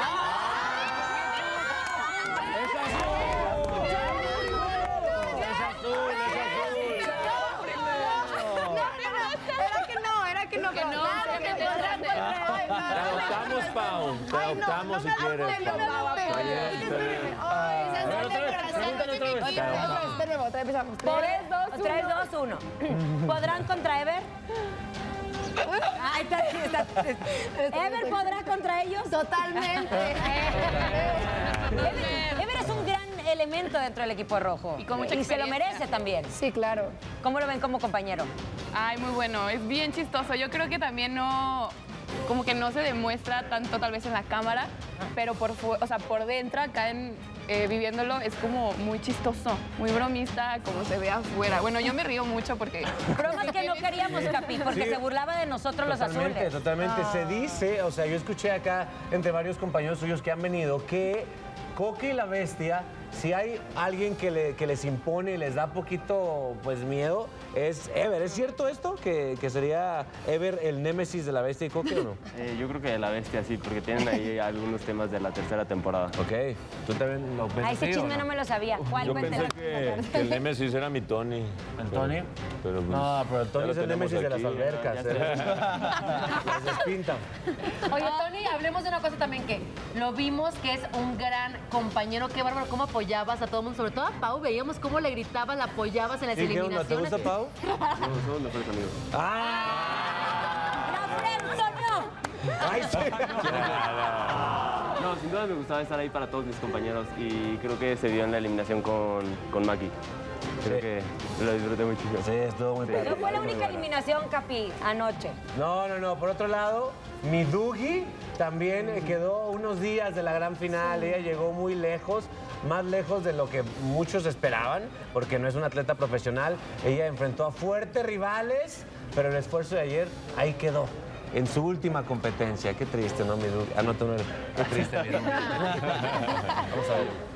Era que no. Te adoptamos, Pau. Te adoptamos si quieres. otra vez. De nuevo, otra vez empezamos. 3, 2, 1. ¿Podrán contra Ever? Ahí está. ¿Ever podrá contra ellos? Totalmente. Ever es un gran elemento dentro del equipo rojo. Y con mucha se lo experiencia. merece también. Sí, claro. ¿Cómo lo ven como compañero? Ay, muy bueno, es bien chistoso. Yo creo que también como que no se demuestra tanto tal vez en la cámara, pero por dentro, acá viviéndolo, es como muy chistoso, muy bromista, como se ve afuera. Bueno, yo me río mucho porque... Bromas que no queríamos, Capi, porque se burlaba de nosotros los azules. Totalmente. Se dice, o sea, yo escuché acá entre varios compañeros suyos que han venido que Coque y la Bestia, si hay alguien que les impone y les da poquito pues miedo, es Ever. ¿Es cierto esto? ¿Que sería Ever el némesis de la Bestia y Coque o no? Yo creo que la Bestia sí, porque tienen ahí algunos temas de la tercera temporada. Ok, ¿tú también lo pensás? Ah, ese chisme no me lo sabía. ¿Cuál? Yo pensé que el némesis era mi Tony. ¿El Tony? Pero pues, no, pero el Tony ya es el lo némesis de tenemos las aquí, albercas. Las despinta. Oye, Tony, hablemos de una cosa también que lo vimos que es un gran compañero. Qué bárbaro, cómo apoyabas a todo el mundo, sobre todo a Pau. Veíamos cómo le gritabas, la apoyabas en las eliminaciones. ¿Te gusta Pau? No, somos mejores amigos. ¡Ay, sí! No, sin duda me gustaba estar ahí para todos mis compañeros y creo que se dio en la eliminación con Maki. Creo que lo disfruté muchísimo. Sí, estuvo muy padre. No fue la única eliminación, Capi, anoche. No. Por otro lado, mi Dougie también quedó unos días de la gran final. Ella llegó muy lejos, más lejos de lo que muchos esperaban, porque no es una atleta profesional. Ella enfrentó a fuertes rivales, pero el esfuerzo de ayer ahí quedó. En su última competencia. Qué triste, ¿no, mi Dougie? Ah, no, tú no eres. Qué triste, mi Dougie. Vamos a ver.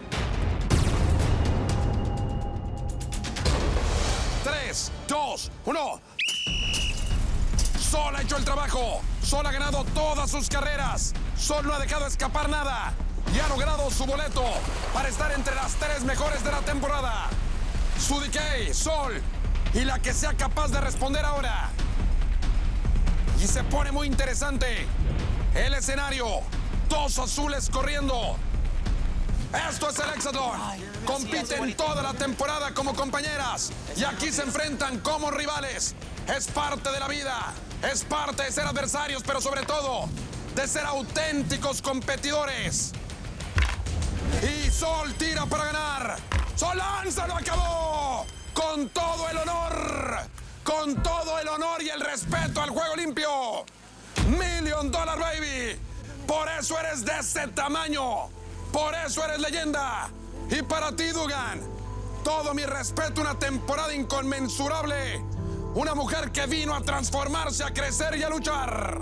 3, 2, 1. Sol ha hecho el trabajo. Sol ha ganado todas sus carreras. Sol no ha dejado escapar nada. Y ha logrado su boleto para estar entre las 3 mejores de la temporada. Sudi Kay, Sol y la que sea capaz de responder ahora. Y se pone muy interesante el escenario. 2 azules corriendo. Esto es el Hexatlón. Compiten toda la temporada como compañeras y aquí se enfrentan como rivales. Es parte de la vida, es parte de ser adversarios, pero sobre todo de ser auténticos competidores. Y Sol tira para ganar. Sol lanza, lo acabó. Con todo el honor. Con todo el honor y el respeto al juego limpio. $1 Million, baby. Por eso eres de ese tamaño. Por eso eres leyenda. Y para ti, Dugan, todo mi respeto, una temporada inconmensurable. Una mujer que vino a transformarse, a crecer y a luchar.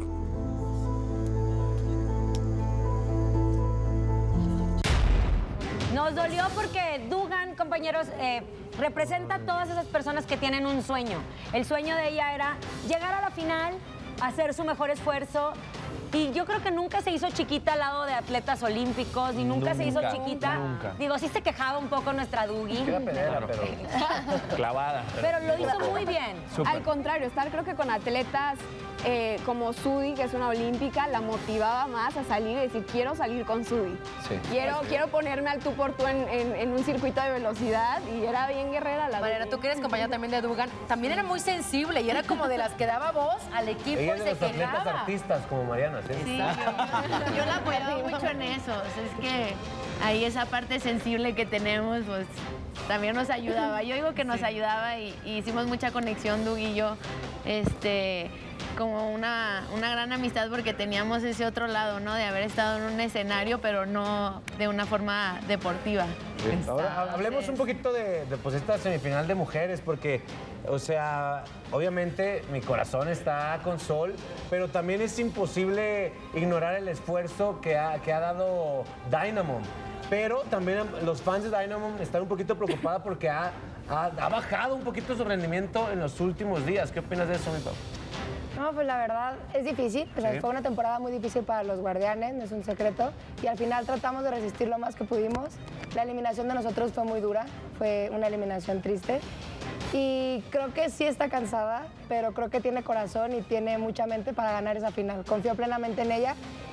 Nos dolió porque Dugan, compañeros, representa a todas esas personas que tienen un sueño. El sueño de ella era llegar a la final, hacer su mejor esfuerzo. Y yo creo que nunca se hizo chiquita al lado de atletas olímpicos, y nunca se hizo chiquita. Nunca. Digo, sí se quejaba un poco nuestra Dougie. Era pedera, pero clavada. Pero lo hizo muy bien. Súper. Al contrario, estar creo que con atletas como Sudi, que es una olímpica, la motivaba más a salir y decir, quiero salir con Sudi. Sí. Quiero ponerme al tú por tú en un circuito de velocidad, y era bien guerrera la Mariana, tú que eres compañera también de Dugan, también era muy sensible y era como de las que daba voz al equipo ella y es se de los atletas quejaba. artistas como Mariana, ¿sí? Sí, yo la apoyaba mucho en eso. O sea, es que ahí esa parte sensible que tenemos, pues también nos ayudaba. Yo digo que nos ayudaba y hicimos mucha conexión, Doug y yo. Como una gran amistad, porque teníamos ese otro lado, ¿no? De haber estado en un escenario, pero no de una forma deportiva. Ahora hablemos un poquito de pues, esta semifinal de mujeres, porque, o sea, obviamente mi corazón está con Sol, pero también es imposible ignorar el esfuerzo que ha dado Dynamo. Pero también los fans de Dynamo están un poquito preocupados porque ha bajado un poquito su rendimiento en los últimos días. ¿Qué opinas de eso, mi Pau? No, pues la verdad es difícil. O sea, Sí. fue una temporada muy difícil para los Guardianes, no es un secreto. Y al final tratamos de resistir lo más que pudimos. La eliminación de nosotros fue muy dura, fue una eliminación triste. Y creo que sí está cansada, pero creo que tiene corazón y tiene mucha mente para ganar esa final. Confío plenamente en ella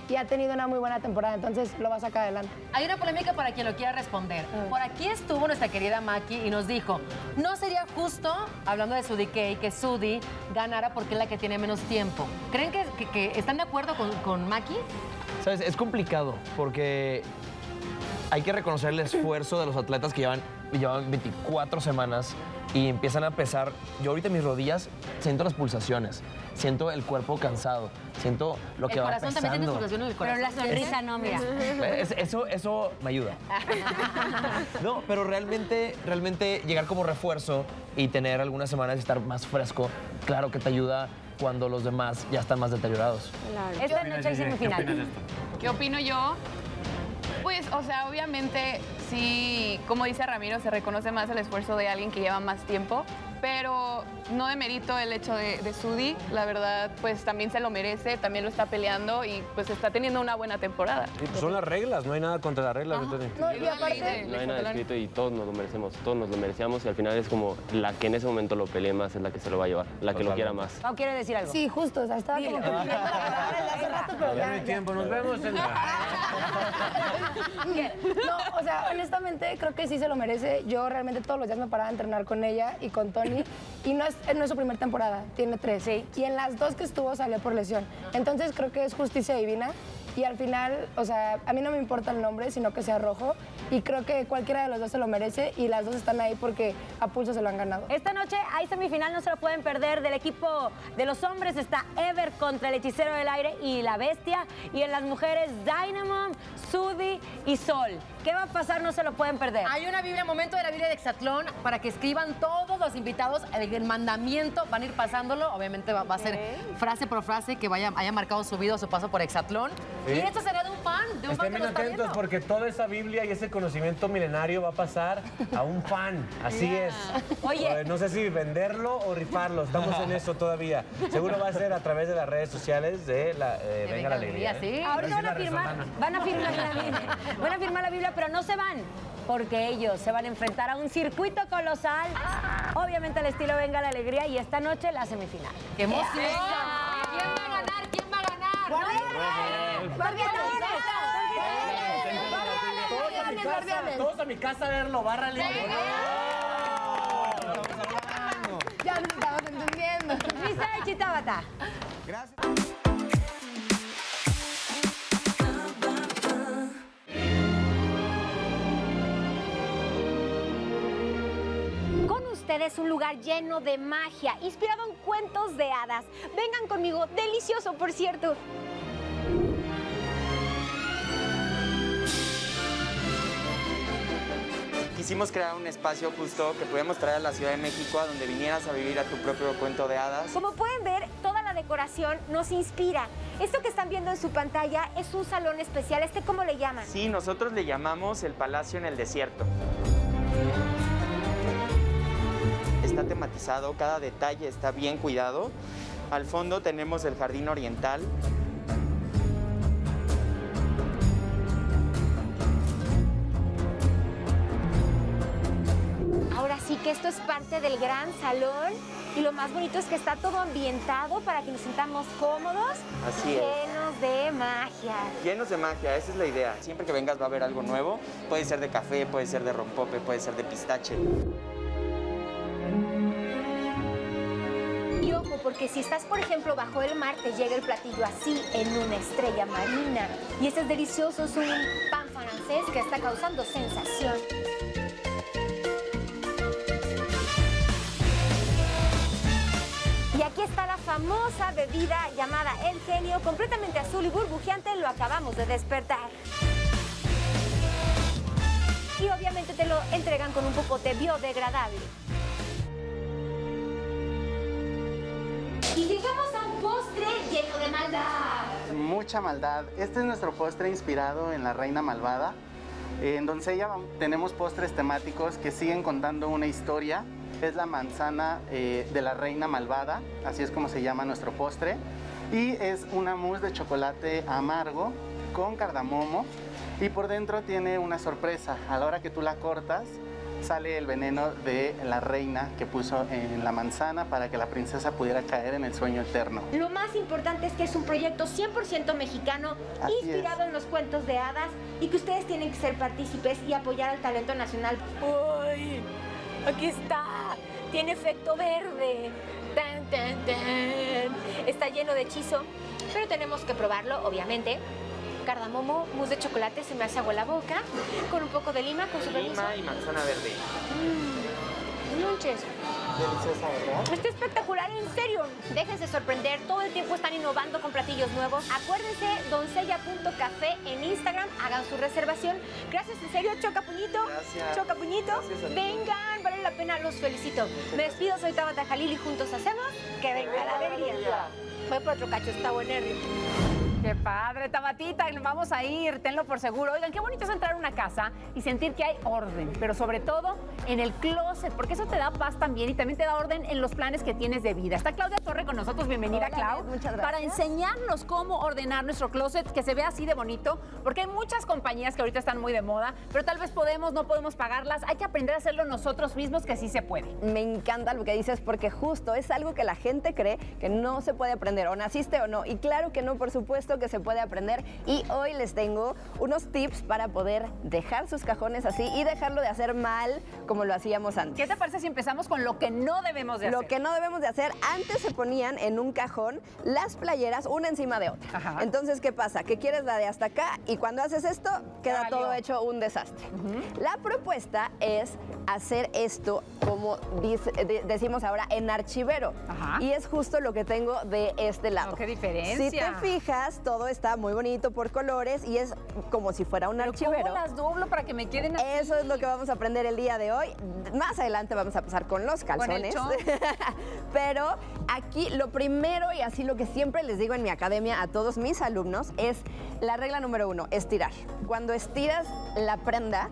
y ha tenido una muy buena temporada, entonces lo va a sacar adelante. Hay una polémica para quien lo quiera responder. Por aquí estuvo nuestra querida Maki y nos dijo, no sería justo, hablando de Sudi Kay, que Sudi ganara porque es la que tiene menos tiempo. ¿Creen que están de acuerdo con Maki? ¿Sabes? Es complicado porque hay que reconocer el esfuerzo de los atletas que llevan 24 semanas y empiezan a pesar. Yo ahorita en mis rodillas siento las pulsaciones, siento el cuerpo cansado, siento lo que va pesando. El corazón también tiene pulsaciones en el corazón. Pero la sonrisa no, mira. Eso me ayuda. No, pero realmente llegar como refuerzo y tener algunas semanas y estar más fresco, claro que te ayuda cuando los demás ya están más deteriorados. Claro. Esta noche hay semifinal. ¿Qué opino yo? Pues, o sea, obviamente, sí, como dice Ramiro, se reconoce más el esfuerzo de alguien que lleva más tiempo, pero no demerito el hecho de Sudi, la verdad, pues también se lo merece, también lo está peleando y pues está teniendo una buena temporada. Sí, pues son las reglas, no hay nada contra las reglas. No, y aparte, No hay nada escrito y todos nos lo merecemos, todos nos lo merecíamos y al final es como la que en ese momento lo pelee más es la que se lo va a llevar, la que lo quiera más. ¿Pau quiere decir algo? sí, justo, o sea, estaba como que pidiendo la palabra desde hace rato, pero Ya no hay tiempo, nos vemos en No, o sea, honestamente creo que sí se lo merece. Yo realmente todos los días me paraba a entrenar con ella y con Tony. Y no es su primera temporada, tiene 3. Sí. Y en las 2 que estuvo salió por lesión. Entonces creo que es justicia divina. Y al final, o sea, a mí no me importa el nombre, sino que sea rojo. Y creo que cualquiera de los dos se lo merece y las dos están ahí porque a pulso se lo han ganado. Esta noche hay semifinal, no se lo pueden perder. Del equipo de los hombres está Ever contra el Hechicero del Aire y la Bestia. Y en las mujeres, Dynamom, Sudi y Sol. ¿Qué va a pasar? No se lo pueden perder. Hay una Biblia, momento de la Biblia de Exatlón, para que escriban todos los invitados el mandamiento, van a ir pasándolo, obviamente va a ser frase por frase que haya marcado su vida o su paso por Exatlón. Sí. Y esto será de un fan que lo Estén bien está atentos viendo. porque toda esa Biblia y ese conocimiento milenario va a pasar a un fan, así es. Oye. No sé si venderlo o rifarlo, estamos en eso todavía. Seguro va a ser a través de las redes sociales de Venga la Alegría. Sí. Ahorita van a firmar la Biblia. Van a firmar la Biblia, pero no se van, porque ellos se van a enfrentar a un circuito colosal, obviamente al estilo Venga la Alegría, y esta noche la semifinal. ¡Qué emoción! ¿Quién va a ganar? ¿Quién va a ganar? Todos a mi casa a verlo, barra libre. Ya nos estamos entendiendo. Lisa de Chitabata. Gracias. Con ustedes un lugar lleno de magia, inspirado en cuentos de hadas. Vengan conmigo, delicioso, por cierto. Quisimos crear un espacio justo que pudiéramos traer a la Ciudad de México, a donde vinieras a vivir a tu propio cuento de hadas. Como pueden ver, toda la decoración nos inspira. Esto que están viendo en su pantalla es un salón especial. ¿Cómo le llaman? Sí, nosotros le llamamos el Palacio en el Desierto. Está tematizado, cada detalle está bien cuidado. Al fondo tenemos el Jardín Oriental. Ahora sí que esto es parte del gran salón y lo más bonito es que está todo ambientado para que nos sintamos cómodos, Así es. llenos de magia. Llenos de magia, esa es la idea. Siempre que vengas va a haber algo nuevo. Puede ser de café, puede ser de rompope, puede ser de pistache. Y ojo, porque si estás, por ejemplo, bajo el mar, te llega el platillo así, en una estrella marina. Y este es delicioso, es un pan francés que está causando sensación. Y aquí está la famosa bebida llamada El Genio, completamente azul y burbujeante, lo acabamos de despertar. Y obviamente te lo entregan con un popote biodegradable. Y llegamos a un postre lleno de maldad. Mucha maldad. Este es nuestro postre inspirado en la Reina Malvada. En Doncella tenemos postres temáticos que siguen contando una historia. Es la manzana de la Reina Malvada, así es como se llama nuestro postre. Y es una mousse de chocolate amargo con cardamomo. Y por dentro tiene una sorpresa. A la hora que tú la cortas, sale el veneno de la reina que puso en la manzana para que la princesa pudiera caer en el sueño eterno. Lo más importante es que es un proyecto 100% mexicano, Así inspirado en los cuentos de hadas, y que ustedes tienen que ser partícipes y apoyar al talento nacional. ¡Uy! Aquí está. Tiene efecto verde. Tan, tan, tan. Está lleno de hechizo, pero tenemos que probarlo, obviamente. Cardamomo, mousse de chocolate, se me hace agua en la boca, con un poco de lima, con su permiso. Lima y manzana verde. Lunches. Deliciosa, ¿verdad? Está espectacular, en serio. Déjense sorprender, todo el tiempo están innovando con platillos nuevos. Acuérdense, doncella.café en Instagram, hagan su reservación. Gracias, en serio, Chocapuñito. Gracias. Chocapuñito. Gracias a ti. Vengan, vale la pena, los felicito. Me despido, soy Tabata Jalil y juntos hacemos que venga la alegría. Voy por otro cacho, está buenérrimo. ¡Qué padre, Tabatita! Y nos vamos a ir, tenlo por seguro. Oigan, qué bonito es entrar a una casa y sentir que hay orden, pero sobre todo en el closet, porque eso te da paz también y también te da orden en los planes que tienes de vida. Está Claudia Torre con nosotros, bienvenida. Hola, Clau, muchas gracias. para enseñarnos cómo ordenar nuestro closet, que se vea así de bonito, porque hay muchas compañías que ahorita están muy de moda, pero tal vez no podemos pagarlas. Hay que aprender a hacerlo nosotros mismos, que sí se puede. Me encanta lo que dices porque justo es algo que la gente cree que no se puede aprender, o naciste o no. Y claro que no, por supuesto que se puede aprender. Y hoy les tengo unos tips para poder dejar sus cajones así y dejarlo de hacer mal como lo hacíamos antes. ¿Qué te parece si empezamos con lo que no debemos de hacer? Lo que no debemos de hacer, antes se ponían en un cajón las playeras una encima de otra. Ajá. Entonces, ¿qué pasa? Que quieres la de hasta acá y cuando haces esto queda todo hecho un desastre. La propuesta es hacer esto, como decimos ahora, en archivero. Ajá. Y es justo lo que tengo de este lado. Oh, ¡qué diferencia! Si te fijas, todo está muy bonito por colores y es como si fuera un archivero. ¿Cómo las doblo para que me queden así? Eso es lo que vamos a aprender el día de hoy. Más adelante vamos a pasar con los calzones. Con el chon. Pero aquí lo primero, y así lo que siempre les digo en mi academia a todos mis alumnos, es la regla número 1, estirar. Cuando estiras la prenda,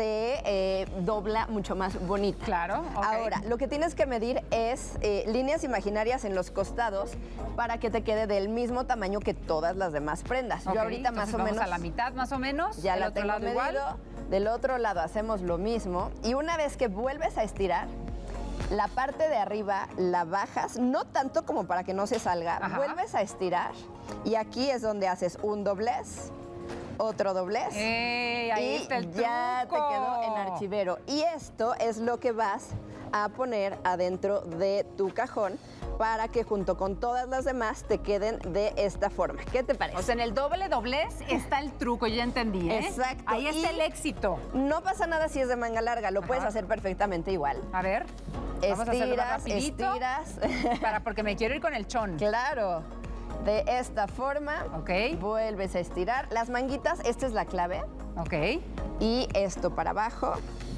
se dobla mucho más bonita. Claro, ok. Ahora, lo que tienes que medir es líneas imaginarias en los costados para que te quede del mismo tamaño que todas las demás prendas. Ok, Yo ahorita más o vamos menos... a la mitad más o menos. Ya ¿El la otro tengo lado medido. igual? Del otro lado hacemos lo mismo. Y una vez que vuelves a estirar, la parte de arriba la bajas, no tanto como para que no se salga. Ajá. Vuelves a estirar y aquí es donde haces un doblez, otro doblez. Ahí y está el ya te truco. quedó en archivero. Y esto es lo que vas a poner adentro de tu cajón para que junto con todas las demás te queden de esta forma. ¿Qué te parece? O sea, en el doble doblez está el truco, yo ya entendí, ¿eh? Exacto. Ahí está Y el éxito. no pasa nada si es de manga larga, lo puedes hacer perfectamente igual. A ver, vamos a hacerlo más Estiras, rapidito. estiras. Porque me quiero ir con el chon. Claro. De esta forma. Ok. Vuelves a estirar. Las manguitas, esta es la clave. Ok. Y esto para abajo.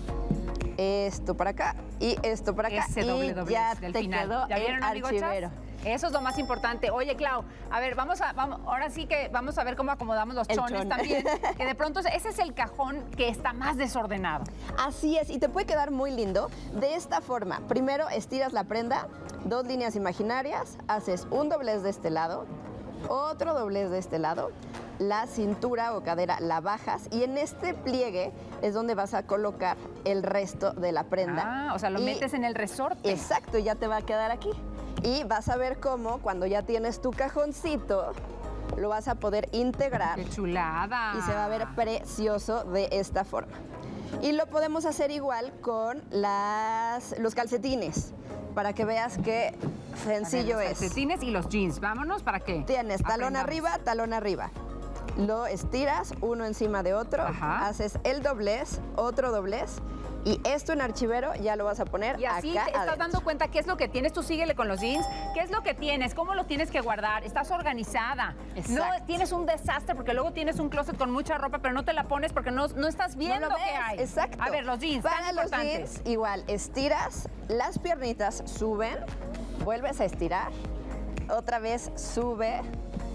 Esto para acá y esto para acá. Ese doble y doblez ya del te final. quedó ¿Ya vieron, en amigochas? archivero. Eso es lo más importante. Oye, Clau, a ver, vamos, ahora sí que vamos a ver cómo acomodamos los El chones chon. también. Que de pronto ese es el cajón que está más desordenado. Así es, y te puede quedar muy lindo de esta forma. Primero estiras la prenda, 2 líneas imaginarias, haces un doblez de este lado, otro doblez de este lado, la cintura o cadera la bajas y en este pliegue es donde vas a colocar el resto de la prenda. Ah, o sea, lo metes en el resorte. Exacto, ya te va a quedar aquí. Y vas a ver cómo cuando ya tienes tu cajoncito, lo vas a poder integrar. ¡Qué chulada! Y se va a ver precioso de esta forma. Y lo podemos hacer igual con los calcetines, para que veas qué sencillo los es. calcetines y los jeans. Vámonos, ¿para qué? Tienes talón Aprendamos. arriba, talón arriba. Lo estiras uno encima de otro, Ajá. haces el doblez, otro doblez, y esto en archivero ya lo vas a poner Y así acá te estás adentro. dando cuenta qué es lo que tienes. Tú síguele con los jeans. ¿Qué es lo que tienes? ¿Cómo los tienes que guardar? Estás organizada. Exacto. No tienes un desastre porque luego tienes un closet con mucha ropa, pero no te la pones porque no estás viendo No lo qué ves, hay. Exacto. A ver, los jeans, Para tan los importantes. jeans, igual, estiras, las piernitas suben, vuelves a estirar, otra vez sube, y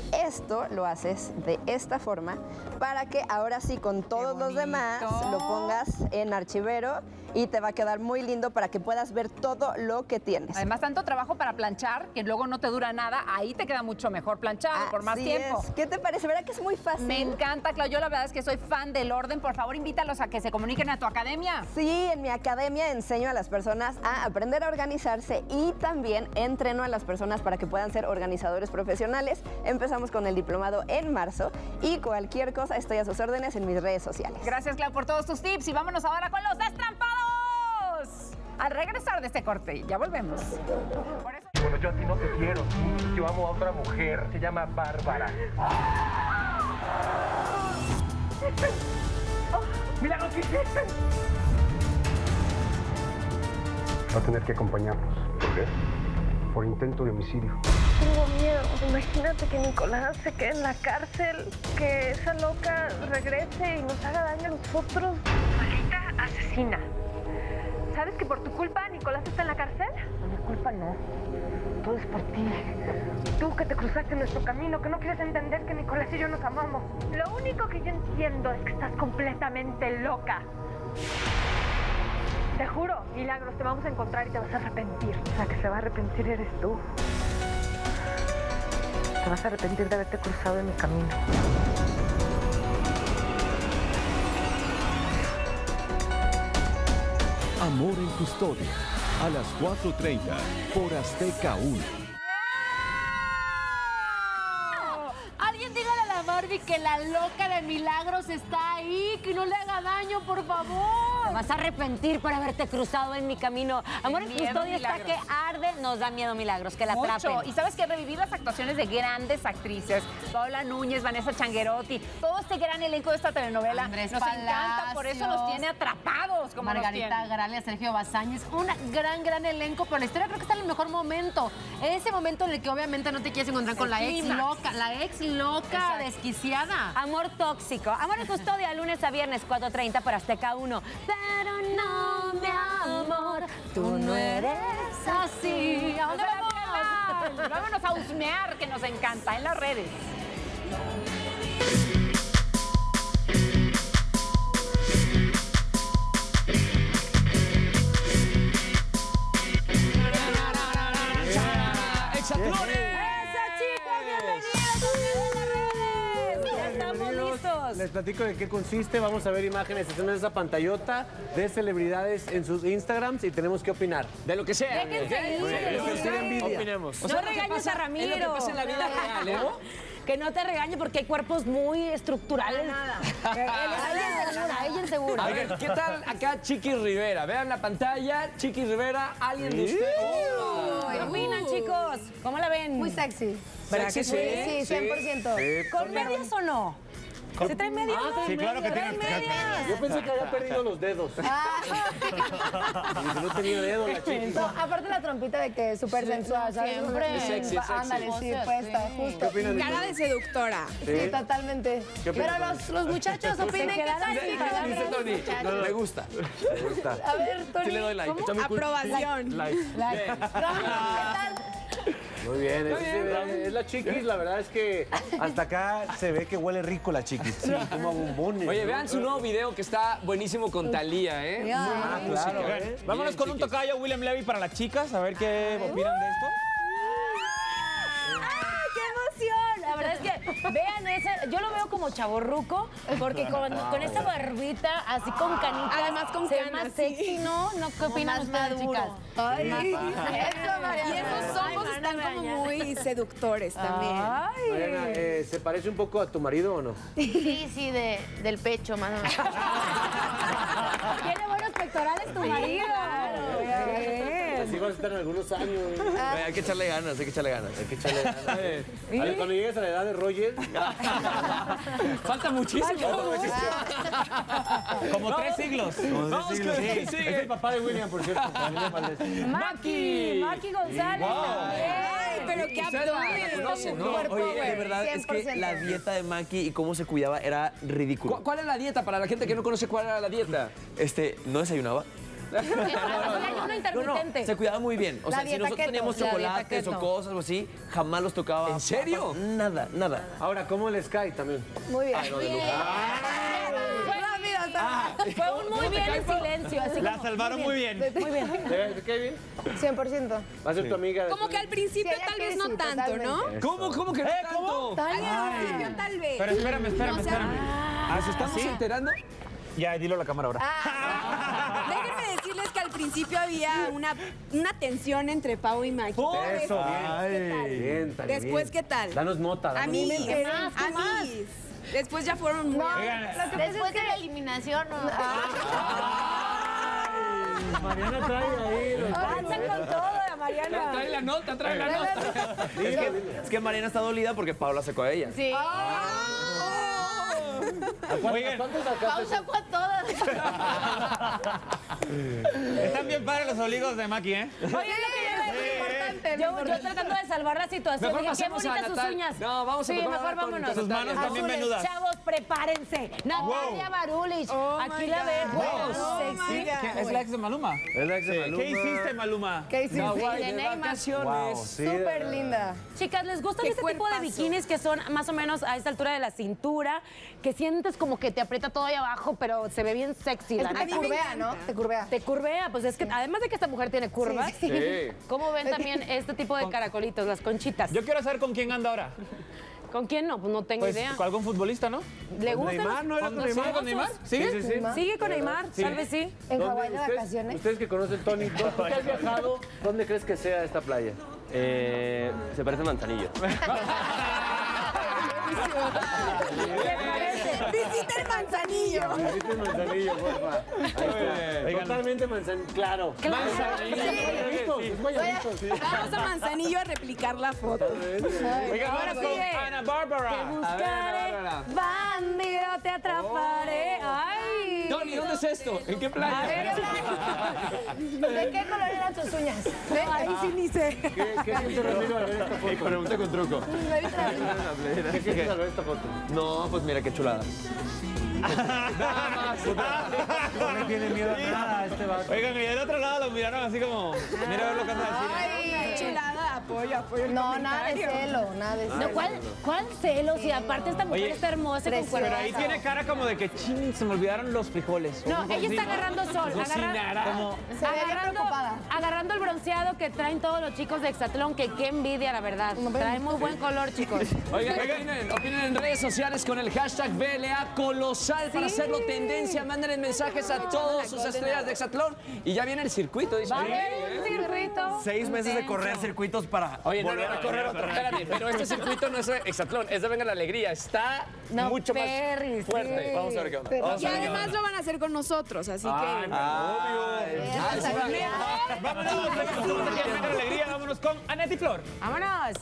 Esto lo haces de esta forma para que ahora sí con todos los demás lo pongas en archivero y te va a quedar muy lindo para que puedas ver todo lo que tienes. Además, tanto trabajo para planchar que luego no te dura nada. Ahí te queda mucho mejor planchado por más tiempo. ¿Qué te parece? ¿Verdad que es muy fácil? Me encanta, Clau. Yo la verdad es que soy fan del orden. Por favor, invítalos a que se comuniquen a tu academia. Sí, en mi academia enseño a las personas a aprender a organizarse y también entreno a las personas para que puedan ser organizadores profesionales. Empezamos con el diplomado en marzo y cualquier cosa estoy a sus órdenes en mis redes sociales. Gracias, Clau, por todos tus tips y vámonos ahora con los destrampados. Al regresar de este corte, ya volvemos. Bueno, yo a ti no te quiero, ¿sí? Yo amo a otra mujer, se llama Bárbara. ¡Mira lo que hiciste! Va a tener que acompañarnos. ¿Por qué? Por intento de homicidio. Tengo miedo. Imagínate que Nicolás se quede en la cárcel, que esa loca regrese y nos haga daño a nosotros. Maldita asesina. ¿Sabes que por tu culpa Nicolás está en la cárcel? No, mi culpa no. Todo es por ti. Tú que te cruzaste nuestro camino, que no quieres entender que Nicolás y yo nos amamos. Lo único que yo entiendo es que estás completamente loca. Te juro, Milagros, te vamos a encontrar y te vas a arrepentir. La que se va a arrepentir eres tú. Te vas a arrepentir de haberte cruzado en mi camino. Amor en Custodia, a las 4:30 por Azteca 1. Alguien dígale a la Barbie que la loca de Milagros está ahí, que no le haga daño, por favor. Te vas a arrepentir por haberte cruzado en mi camino. Amor en Custodia está que arde, nos da miedo Milagros, que la atrapen. Mucho. Y sabes que revivir las actuaciones de grandes actrices, Paola Núñez, Vanessa Changuerotti, todo este gran elenco de esta telenovela Andrés nos encanta, por eso los Palacios, tiene atrapados. Como Margarita Gralia, Sergio Bazáñez, un gran elenco, pero la historia creo que está en el mejor momento. Ese momento en el que obviamente no te quieres encontrar con la ex loca, desquiciada. Amor tóxico. Amor en Custodia, lunes a viernes, 4:30 por Azteca 1. Pero no, mi amor, tú no eres así. ¿A dónde vamos? Vámonos a husmear, que nos encanta, en las redes. Les platico de qué consiste. Vamos a ver imágenes. Tenemos esa pantallota de celebridades en sus Instagrams y tenemos que opinar. De lo que sea. Opinemos. No regañes a Ramiro. Es lo que pasa en la vida real, ¿eh? Que no te regañe porque hay cuerpos muy estructurales. Ella insegura. A ver, ¿qué tal acá Chiqui Rivera? Vean la pantalla. Chiqui Rivera, ¿alguien de ustedes? ¿Qué opinan, chicos? ¿Cómo la ven? Muy sexy. ¿Verdad que Sí, 100%. ¿Con medias o no? ¿Se trae medias? Sí, claro que tiene. Yo pensé que había perdido los dedos. No tenía dedos la chiqui. No, aparte la trompita de que es súper sensual, ¿sabes? Siempre. Sexy. Ándale, sí, puesta, justo. ¿Qué opinan de Cara de seductora. Sí, totalmente. ¿Qué opinan? Pero los muchachos opinen qué tal. Dice Tony, me gusta. Me gusta. A ver, Tony. Sí le doy like. ¿Cómo? Aprobación. Like. Like. ¿Qué tal? Muy bien, es la chiquis. La verdad es que hasta acá se ve que huele rico la chiquis. Sí, como a bombones. Oye, vean su nuevo video que está buenísimo con Thalía, ¿eh? Muy buena música. Claro, Vámonos con un tocayo William Levy para las chicas, a ver qué opinan de esto. ¡Qué emoción! La verdad es que vean ese, yo lo veo como chavorruco, porque con esa barbita así con canitas. Además con se ve canas, más sexy, ¿no? ¿No? ¿Qué opinan ustedes, chicas? Ay, Y esos ojos están como muy seductores también. Mariana, ¿se parece un poco a tu marido o no? Sí, del pecho, más o menos. Tiene buenos pectorales tu marido. Así vas a estar en algunos años. Hay que echarle ganas, hay que echarle ganas. Hay que echarle ganas. A ver, cuando llegues a la edad de Roger. Falta muchísimo. Como 3 siglos. Vamos con el que Es sigue. el papá de William, por cierto. Maki González también. Ay, pero qué abdomen. No, oye, de verdad, es que la dieta de Maki y cómo se cuidaba era ridículo. ¿Cuál es la dieta para la gente que no conoce cuál era la dieta? No desayunaba, intermitente. Se cuidaba muy bien. O La sea, si dieta nosotros keto, teníamos la dieta chocolates o keto. cosas o así, jamás los tocaba. ¿En serio? Nada, nada. Ahora, ¿cómo les cae también? Muy bien. Ay, no, de lujo. Fue un muy bien en silencio. Así La como, salvaron muy bien. Muy bien. Kevin? 100%. Va a ser tu amiga. Como que al principio Sí, ella tal vez que no sí, tanto, ¿no? totalmente. ¿Cómo que no tanto? Al principio tal vez. Pero espérame. No, o sea, ¿Nos estamos enterando? Ya, dilo a la cámara ahora. Déjenme decirles que al principio había una tensión entre Pau y Maki. Eso, bien. Después, ¿qué tal? Danos nota. A mí, nota. a mí. Después ya fueron muy... Después de la eliminación, ¿no? Mariana trae ahí. Avanzan con todo, Mariana. Trae la nota. Es que Mariana está dolida porque Paula sacó a ella. Sí. Oigan, ¿Cuántos sacaste? Pausa con todas. están bien padres los oligos de Maki, ¿eh? Oye, lo que yo tratando de salvar la situación. Mejor Dije, qué pasemos a bonitas sus Natal. uñas. No, vamos a Sí, preparar mejor con vámonos. sus manos también Azules, menudas. Chavos, prepárense. Natalia Barulich. Aquí la dejo. Sexy. ¿Es la ex de Maluma? Es la ex de Maluma. ¿Qué hiciste, Maluma? ¿Qué hiciste? Hawái de de Neymar. vacaciones. Wow, sí, de Súper verdad. linda. Chicas, ¿les gustan Qué este tipo de cuerpazo. bikinis que son más o menos a esta altura de la cintura? Que sientes como que te aprieta todo ahí abajo, pero se ve bien sexy. Es La que neta. te curvea, ¿no? Te curvea. Te curvea, pues es que además de que esta mujer tiene curvas, Sí. ¿cómo ven también este tipo de caracolitos, las conchitas? Yo quiero saber con quién anda ahora. ¿Con quién no? Pues no tengo Pues idea. con algún futbolista, ¿no? ¿Le gustan? Neymar, ¿no era con los Neymar? ¿Con Neymar? famosos? ¿Sigue? Sí. Sigue con Neymar, tal vez sí. En ¿Dónde- Hawái de ustedes- vacaciones. Ustedes que conocen, Tony, ¿tú que has viajado? ¿Dónde crees que sea esta playa? Se parece a Manzanillo. Visita el Manzanillo. Visita el Manzanillo, porfa. Ahí está. Totalmente Manzanillo. Claro. Manzanillo. Es Guayabito, sí. Vamos a Manzanillo a replicar la foto. Oigan, Ahora vámonos con sigue. Ana Bárbara. Te buscaré, bandido, te atraparé. Ay. Tony, ¿dónde es esto? ¿En qué A playa? ver, ¿De qué color eran tus uñas? Ahí sí ni sé. ¿Qué siente Ramiro al ver esta foto? Pregunta con truco. ¿Qué sientes al ver esta foto? No, pues mira qué chulada. No le tiene miedo a nada a este vato. Oigan, y del otro lado lo miraron así como, mira a ver lo que anda diciendo. Ay, chulada, apoyo el No, nada de comentario. celo, nada de celo. No, ¿cuál celos? Y aparte esta mujer Oye, está hermosa y con Pero ahí cuerpazo. tiene cara como de que, ching, se me olvidaron los frijoles. No, ella está agarrando sol, Como, Se ve bien preocupada. agarrando el bronceado que traen todos los chicos de Exatlón, que qué envidia, la verdad. Trae muy buen color, chicos. Oigan, opinen en redes sociales con el hashtag BLA Colosal para hacerlo tendencia. Manden mensajes a todas sus estrellas de Exatlón. Y ya viene el circuito, dice. Vale, un circuito. 6 meses de correr circuitos para volver a correr otro. Espérate, pero este circuito no es Exatlón, es de Venga la Alegría. Está mucho más fuerte. Vamos a ver qué onda. Vamos Y a ver qué onda. además lo van a hacer con nosotros, así que... vámonos, estamos aquí en Venga la Alegría, vámonos con Anette y Flor. ¡Vámonos!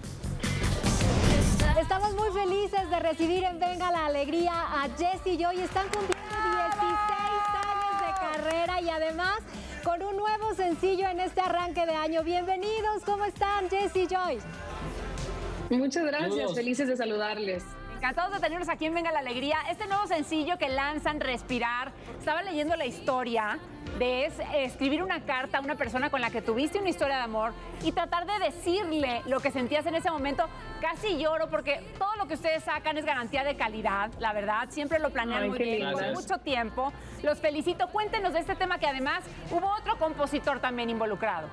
Estamos muy felices de recibir en Venga la Alegría a Jessie Joy. Están cumpliendo 16 años de carrera y además con un nuevo sencillo en este arranque de año. Bienvenidos, ¿cómo están, Jessie Joy? Muchas gracias, felices de saludarles. Encantados de tenerlos aquí en Venga la Alegría. Este nuevo sencillo que lanzan, Respirar, estaba leyendo la historia de escribir una carta a una persona con la que tuviste una historia de amor y tratar de decirle lo que sentías en ese momento. Casi lloro porque todo lo que ustedes sacan es garantía de calidad, la verdad. Siempre lo planean muy bien, por mucho tiempo. Los felicito. Cuéntenos de este tema que además hubo otro compositor también involucrado.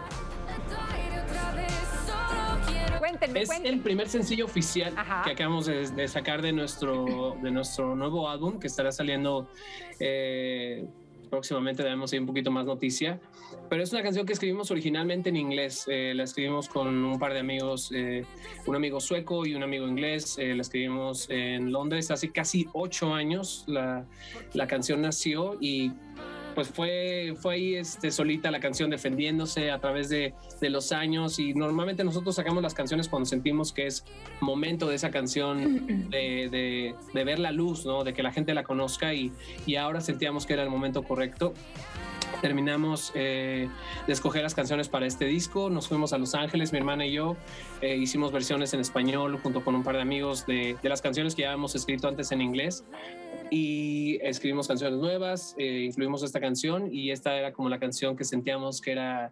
Cuéntenme, Es el primer sencillo oficial Ajá. que acabamos de sacar de nuestro nuevo álbum que estará saliendo próximamente, daremos ahí un poquito más noticia. Pero es una canción que escribimos originalmente en inglés. La escribimos con un par de amigos, un amigo sueco y un amigo inglés. La escribimos en Londres hace casi 8 años. La canción nació y pues fue ahí solita la canción defendiéndose a través de los años, y normalmente nosotros sacamos las canciones cuando sentimos que es momento de esa canción de ver la luz, ¿no? De que la gente la conozca, y ahora sentíamos que era el momento correcto. terminamos de escoger las canciones para este disco. Nos fuimos a Los Ángeles, mi hermana y yo, hicimos versiones en español junto con un par de amigos de las canciones que ya habíamos escrito antes en inglés, y escribimos canciones nuevas, incluimos esta canción, y esta era como la canción que sentíamos que era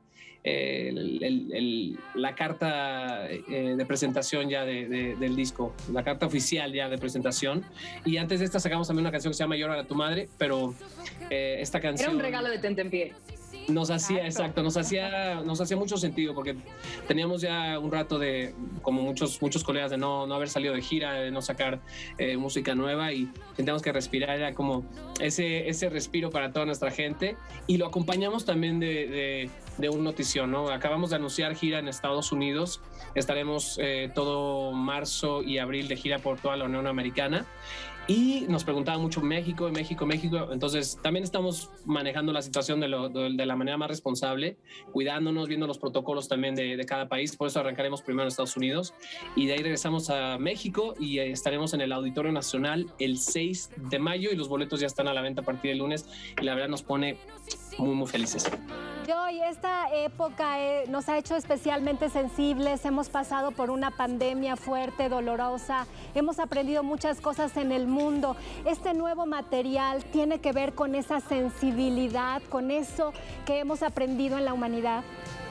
la carta de presentación ya del disco, la carta oficial ya de presentación. Y antes de esta sacamos también una canción que se llama Llora a tu madre, pero esta canción... Era un regalo de Tentempié. Nos hacía, exacto, nos hacía mucho sentido, porque teníamos ya un rato de, como muchos colegas, de no haber salido de gira, de no sacar música nueva, y sentíamos que respirar era como ese respiro para toda nuestra gente, y lo acompañamos también de un notición, ¿no? Acabamos de anunciar gira en Estados Unidos, estaremos todo marzo y abril de gira por toda la Unión Americana. Y nos preguntaban mucho México, entonces también estamos manejando la situación de la manera más responsable, cuidándonos, viendo los protocolos también de cada país. Por eso arrancaremos primero en Estados Unidos y de ahí regresamos a México y estaremos en el Auditorio Nacional el 6 de mayo, y los boletos ya están a la venta a partir del lunes, y la verdad nos pone muy, muy felices. Joy, esta época nos ha hecho especialmente sensibles, hemos pasado por una pandemia fuerte, dolorosa, hemos aprendido muchas cosas en el mundo. Este nuevo material tiene que ver con esa sensibilidad, con eso que hemos aprendido en la humanidad.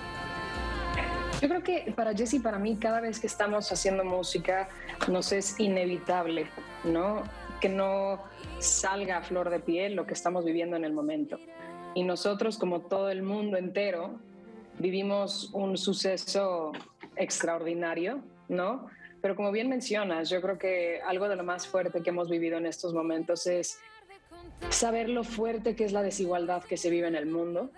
Yo creo que para Jessy y para mí, cada vez que estamos haciendo música, nos es inevitable, ¿no? Que no salga a flor de piel lo que estamos viviendo en el momento. Y nosotros, como todo el mundo entero, vivimos un suceso extraordinario, ¿no? Pero como bien mencionas, yo creo que algo de lo más fuerte que hemos vivido en estos momentos es saber lo fuerte que es la desigualdad que se vive en el mundo.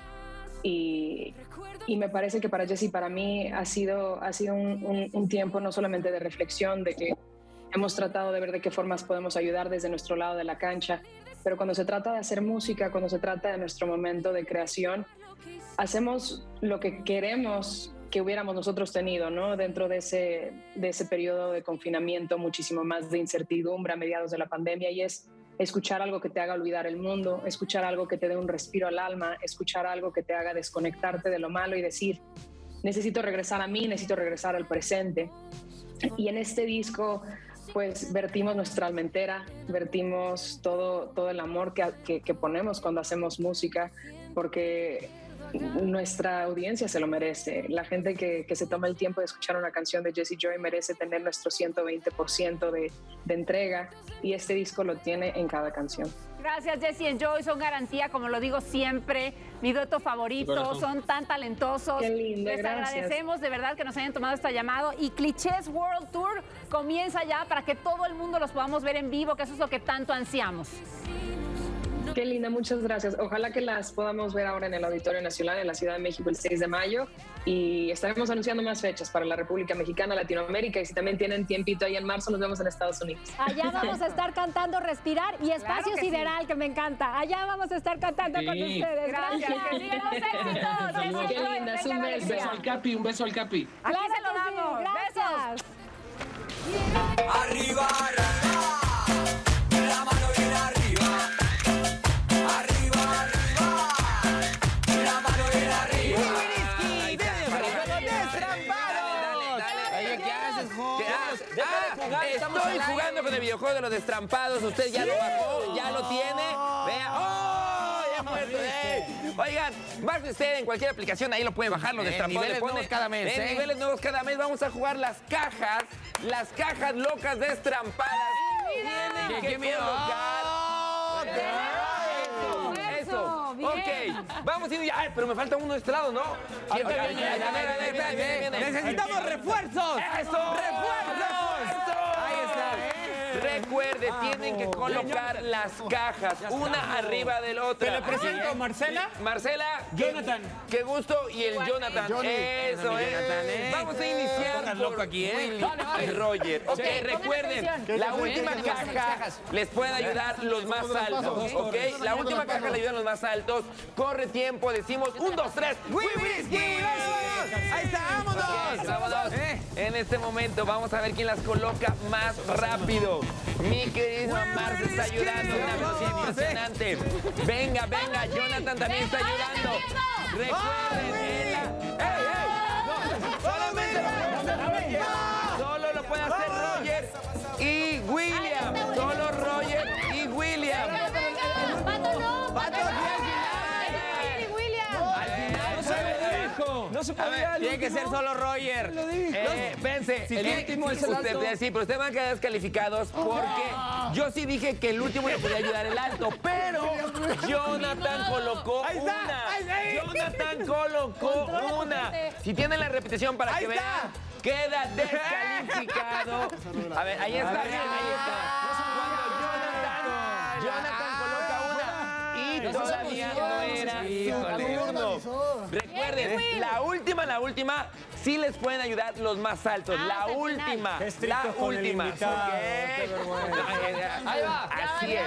Y me parece que para Jessy y para mí ha sido un tiempo no solamente de reflexión, de que hemos tratado de ver de qué formas podemos ayudar desde nuestro lado de la cancha, pero cuando se trata de hacer música, cuando se trata de nuestro momento de creación, hacemos lo que queremos que hubiéramos nosotros tenido, ¿no? Dentro de ese periodo de confinamiento, muchísimo más de incertidumbre a mediados de la pandemia, y es escuchar algo que te haga olvidar el mundo, escuchar algo que te dé un respiro al alma, escuchar algo que te haga desconectarte de lo malo y decir, necesito regresar a mí, necesito regresar al presente. Y en este disco, pues vertimos nuestra alma entera, vertimos todo el amor que ponemos cuando hacemos música, porque nuestra audiencia se lo merece. La gente que se toma el tiempo de escuchar una canción de Jessy Joy merece tener nuestro 120% de entrega, y este disco lo tiene en cada canción. Gracias, Jessy y Joy, son garantía, como lo digo siempre, mi dueto favorito, son tan talentosos. Qué lindo, Les gracias. agradecemos de verdad que nos hayan tomado este llamado, y Clichés World Tour comienza ya para que todo el mundo los podamos ver en vivo, que eso es lo que tanto ansiamos. Qué linda, muchas gracias. Ojalá que las podamos ver ahora en el Auditorio Nacional en la Ciudad de México el 6 de mayo, y estaremos anunciando más fechas para la República Mexicana, Latinoamérica, y si también tienen tiempito ahí en marzo, nos vemos en Estados Unidos. Allá vamos a estar cantando Respirar y Espacio Sideral, que me encanta. Allá vamos a estar cantando con ustedes. Gracias. Que sigan los éxitos. Qué lindas, un beso. Un beso al Capi, un beso al Capi. Aquí se lo damos. Gracias. Arriba, la mano bien arriba. Arriba, la mano bien arriba. Oye, ¿qué haces, estoy jugando con el videojuego de los destrampados. Usted ya lo bajó, ya lo tiene. Vea. ¡Oh! Ya muerto. Oigan, baje usted en cualquier aplicación, ahí lo puede bajar, los destrampados. Niveles nuevos cada mes, Niveles nuevos cada mes. Vamos a jugar las cajas locas destrampadas. Tienen que colocar. Eso. Bien. Ok, vamos a ir ya. Ay, pero me falta uno de este lado, ¿no? Necesitamos refuerzos. ¡Eso! ¡Refuerzos! Ahí está. Recuerde, tienen que colocar las cajas una arriba de la otra. Te le presento, Marcela. Marcela. Jonathan. Qué gusto. Y el Jonathan. Johnny. Eso es. Jonathan, Vamos a iniciar Pongan por loco aquí, Willy y Roger. Ok, recuerden, la última caja les pueden ayudar los más altos. Ok, la última caja le ayudan los más altos. Corre tiempo, decimos 1, 2, 3. ¡Wibrisky! ¡Vamos! Ahí está, vámonos. Vámonos. En En este momento vamos a ver quién las coloca más rápido. Mi queridísima Marce está ayudando a una velocidad impresionante. Venga, venga, Jonathan también está ayudando. Recuerden, solo lo puede hacer Roger y William. Solo Roger y William. No se podía. Tiene que ser solo Roger. Pense, Si el último es el alto. Sí, pero ustedes van a quedar descalificados porque yo sí dije que el último le podía ayudar el alto, pero Jonathan colocó una. Jonathan colocó una. Si tienen la repetición para que vean, queda descalificado. A ver, ahí está bien, ahí está. Cuando Jonathan coloca una y todavía no era su turno. Recuerden, la última, sí les pueden ayudar los más altos. La última, Qué estricto la con el última. invitado, Ok. qué vergüenza. Ahí va. Así es.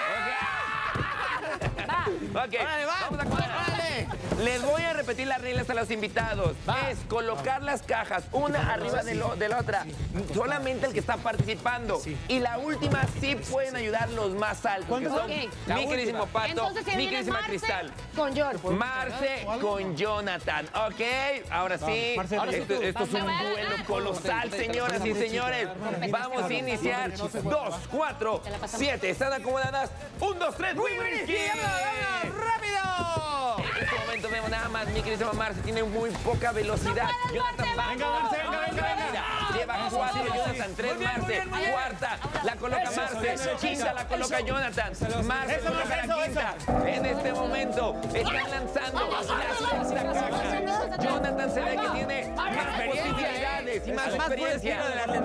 Ok, vamos a jugar. Les voy a repetir las reglas a los invitados. Es colocar las cajas una arriba de la otra. Solamente el que está participando. Y la última sí pueden ayudar los más altos. Que son mi queridísimo Pato, mi queridísima Cristal. Con John. Marce con Jonathan. Ok, ahora sí. Esto es un duelo colosal, señoras y señores. Vamos a iniciar. 2, 4, 7. ¿Están acomodadas? 1, 2, 3. ¡Rápido! En este momento vemos nada más. Mi queridísima Marce tiene muy poca velocidad. Jonathan va. Venga, Marce, venga. Lleva 4, Jonathan, 3, Marce. Cuarta, la coloca Marce. Quinta, la coloca Jonathan. Marce coloca la quinta. En este momento están lanzando la sexta caja. Jonathan se ve que tiene más posibilidades y más experiencia.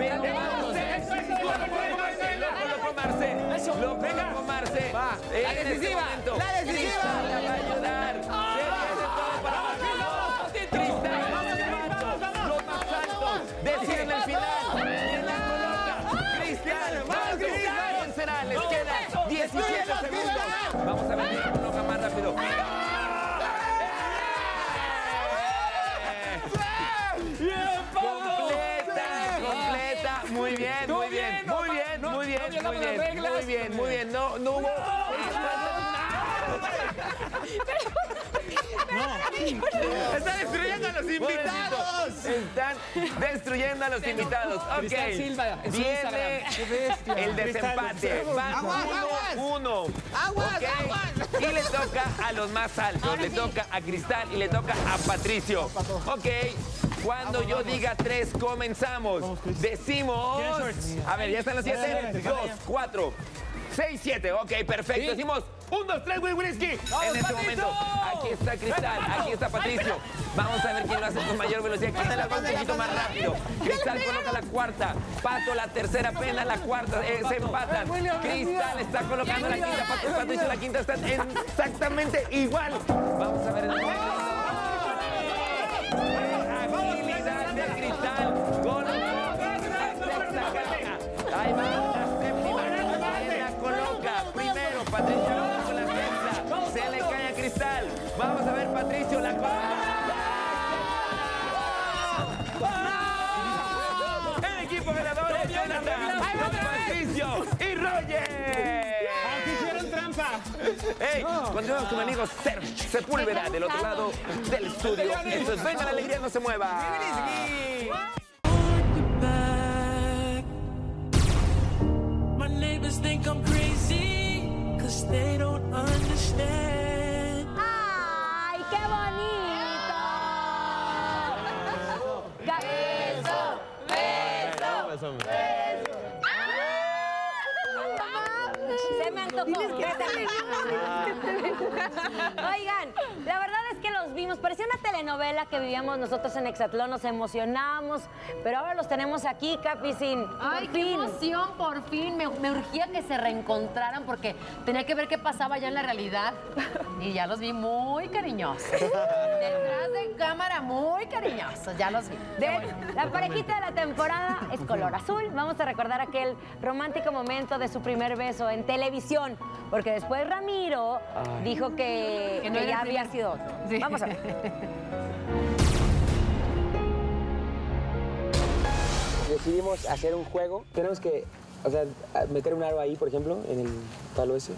Lo colocó Marce. La decisiva. La va a ayudar. Se viene todo para Marcelo. Cristal, los más altos. Deciden el final. ¿Quién la coloca? Cristal. ¿Quién será? Les queda 17 segundos. Vamos a ver quién coloca más rápido. Completa. Muy bien. No hubo. Están destruyendo a los invitados. Están destruyendo a los invitados. Ok. Viene el desempate. Va 1-1. Y le toca a los más altos. Le toca a Cristal y le toca a Patricio. Ok. Cuando yo diga 3, comenzamos. Decimos. A ver, ya están los 7. 2, 4, 6, 7. Ok, perfecto. Decimos 1, 2, 3, Wilski. En este momento, aquí está Cristal, aquí está Patricio. Vamos a ver quién lo hace con mayor velocidad. Quién la va un poquito más rápido. Cristal coloca la cuarta. Pato la tercera, Pena la cuarta. Se empatan. Cristal está colocando la quinta. Pato y Patricio la quinta están exactamente igual. Vamos a ver el momento. Agilidad de Cristal con la sexta caja. Ahí va la séptima. ¿Quién la coloca? Primero, Patricio con la sexta. Se le cae a Cristal. Vamos a ver, Patricio la coloca. El equipo ganador es Jonathan, Patricio y Roger. Aquí hicieron trampa. Hey, continuamos con mi amigo Serge Sepúlveda del otro lado del estudio. Esto es Venga la Alegría, no se mueva. My neighbors think I'm crazy, 'cause they don't understand. ¡Ay, qué bonito! Beso. Se me antojó. Oigan, la verdad es que los vimos. Parecía una telenovela que vivíamos nosotros en Exatlón. Nos emocionamos, pero ahora los tenemos aquí, Capicín. Ay, qué emoción, por fin. Me urgía que se reencontraran porque tenía que ver qué pasaba ya en la realidad. Y ya los vi muy cariñosos. Detrás de cámara, muy cariñosos. Ya los vi. La parejita de la temporada es color azul. Vamos a recordar aquel romántico momento de su primer beso en televisión, porque después Ramiro dijo que no ya había sido otro. Sí. Vamos a ver. decidimos hacer un juego. Tenemos que, meter un aro ahí, por ejemplo, en el palo ese.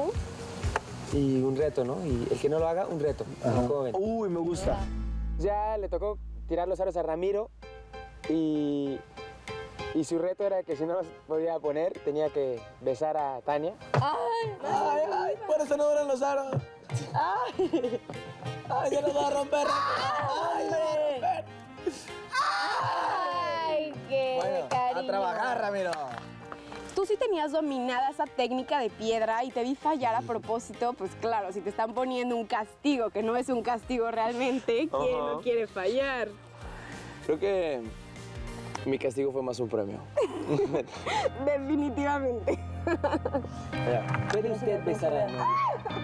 Y un reto, ¿no? Y el que no lo haga, un reto. ¿Cómo ven? Uy, me gusta. Ya le tocó tirar los aros a Ramiro y su reto era que si no los podía poner, tenía que besar a Tania. ¡Ay! Por eso no duran los aros. ¡Ay! ¡Ay, ya los va a romper! ¡Ay, ya los va a romper! ¡Ay, qué Bueno, cariño! a trabajar, Ramiro. Tú sí tenías dominada esa técnica de piedra y te vi fallar a propósito, pues claro, si te están poniendo un castigo, que no es un castigo realmente, ¿quién no quiere fallar? Creo que mi castigo fue más un premio. Definitivamente. ¿Puede usted besar a novia?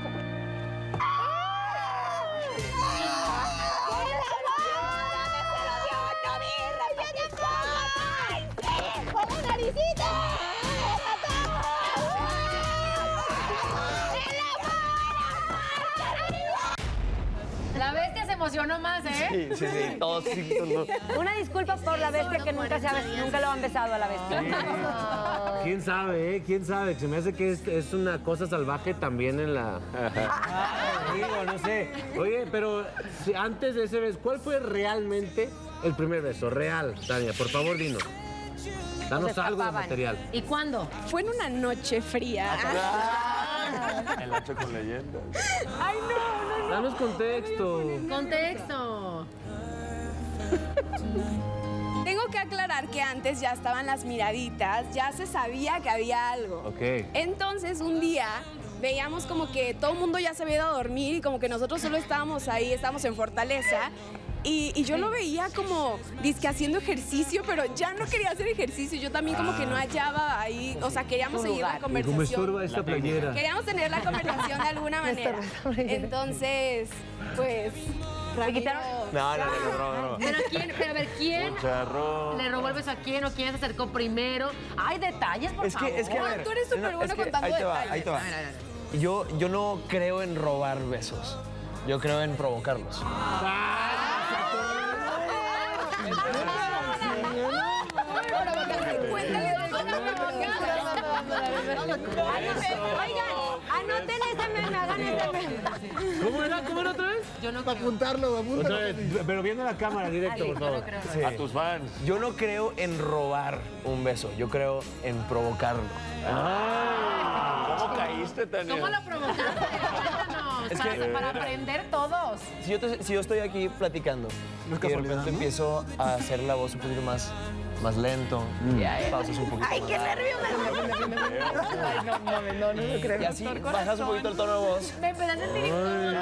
La bestia se emocionó más, ¿eh? Sí, todos sí. Una disculpa por la bestia que nunca lo han besado a la bestia. ¿Quién sabe, ¿Quién sabe? Se me hace que es una cosa salvaje también en la... Digo, no sé. Oye, pero antes de ese beso, ¿cuál fue realmente el primer beso? Real, Tania, por favor, dinos. Danos algo de material. ¿Y cuándo? Fue en una noche fría. El hacho con leyendas. Ay, no. Danos contexto. Contexto. Tengo que aclarar que antes ya estaban las miraditas, ya se sabía que había algo. Ok. Entonces, un día veíamos como que todo el mundo ya se había ido a dormir y como que nosotros solo estábamos ahí, estábamos en Fortaleza. Y yo lo veía como dizque haciendo ejercicio, pero ya no quería hacer ejercicio. Yo también como que no hallaba ahí, o sea, queríamos seguir la conversación. Como estorba esta playera. Queríamos tener la conversación de alguna manera. Entonces, pues... ¿Me quitaron? No. Pero a ver, ¿quién le robó el beso a quién o quién se acercó primero? Hay detalles, por favor. Es que, a ver, tú eres súper bueno contando detalles. Ahí te va. Yo no creo en robar besos. Yo creo en provocarlos. Oigan, anoten ese meme, hagan ese meme. ¿Cómo era otra vez? Yo no Para apuntarlo, Otra vez, pero viendo la cámara directo, por favor. Sí. A tus fans. Yo no creo en robar un beso, yo creo en provocarlo. ¿Cómo caíste, Tania? ¿Cómo lo provocaste? Cuéntanos, para aprender todos. Si yo estoy aquí platicando y de repente empiezo a hacer la voz un poquito más lento, pausas un poquito ¡Ay, más. qué nervio! Ay, no lo creo. Y así bajas un poquito el tono de voz. Me empecé a sentir incómoda.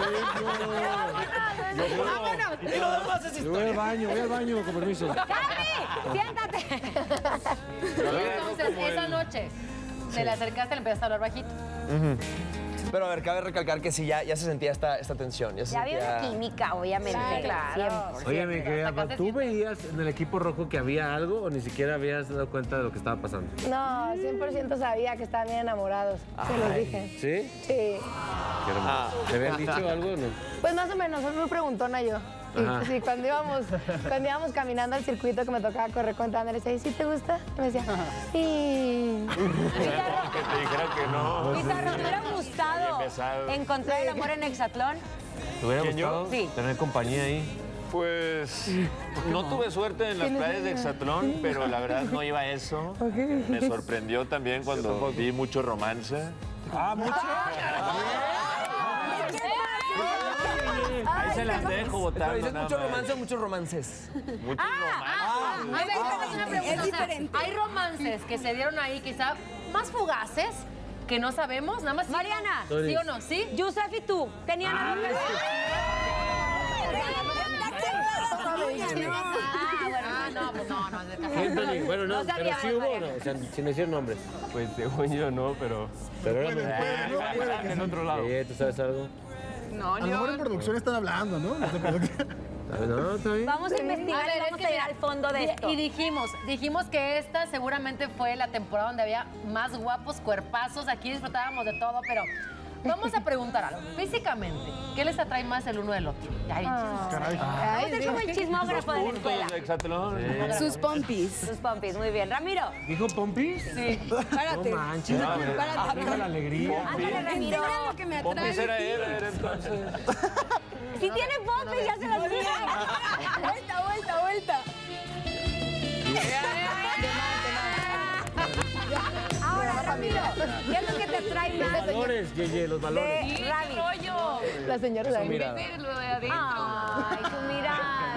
¡Vámonos! Y lo demás es Voy al baño, con permiso. ¡Carly! ¡Siéntate! Entonces, esa noche, te le acercaste, le empezaste a hablar bajito. Pero a ver, cabe recalcar que sí, ya se sentía esta tensión. Ya había una química, obviamente. Claro. Oye, mi querida, ¿tú veías en el equipo rojo que había algo o ni siquiera habías dado cuenta de lo que estaba pasando? No, 100% sabía que estaban bien enamorados. Se los dije. ¿Sí? Sí. Qué hermoso. ¿Te habían dicho algo o no? Pues más o menos, soy muy preguntona yo. Ajá. Sí, cuando íbamos caminando al circuito que me tocaba correr contra Andrés, y ¿sí te gusta? Y me decía, sí. Que te dijera que no. Pizarro, ¿te hubiera gustado encontrar el amor en Hexatlón? ¿Te hubiera ¿Quién, yo? gustado Sí. tener compañía ahí? Pues no tuve suerte en las playas de Hexatlón, pero la verdad no iba a eso. Me sorprendió también cuando vi mucho romance. ¿Mucho? Ahí se las dejo votando. ¿Dices nada mucho más. romance o muchos romances? Muchos romances. Una pregunta, o sea, hay romances que se dieron ahí quizá más fugaces que no sabemos, nada más. Mariana, ¿sí o no? ¿Sí? Yusef y tú tenían algo que ver. Bueno, no, No pero sabíamos, sí hubo, Mariana. ¿no? O sea, sin decir nombres. Pues según yo no, pero... Pero Puede, en otro lado. ¿tú sabes algo? No, A lo mejor en producción están hablando, ¿no? No sé por qué. No, está bien. Vamos a investigar y vamos a ir al fondo de esto. Y dijimos que esta seguramente fue la temporada donde había más guapos cuerpazos. Aquí disfrutábamos de todo, pero Vamos a preguntar algo. Físicamente, ¿qué les atrae más el uno del otro? Ay, Vamos a ser como el chismógrafo de la escuela. Sus pompis. Sus pompis, muy bien. Ramiro. ¿Dijo pompis? Sí. Párate. No manches. Párate. Viva la alegría. Ándale, Ramiro. Enseña lo que me atrae. Pompis era Ever, entonces. Si tiene pompis, ya se las diga. Vuelta. Ahora, Ramiro, ¿qué es lo que te atrae Los más? valores, Yeye, los valores. De Ravi. La señora de Su mirada. Lo de adentro. Ay, su mirada.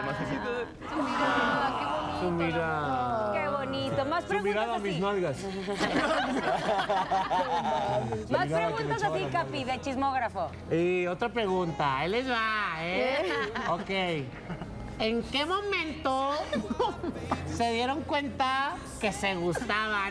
Su mirada. Qué bonito. Más Su preguntas mirada a mis así. nalgas. Más preguntas así, Capi, de chismógrafo. Y otra pregunta, ahí les va, Ok. ¿En qué momento se dieron cuenta que se gustaban?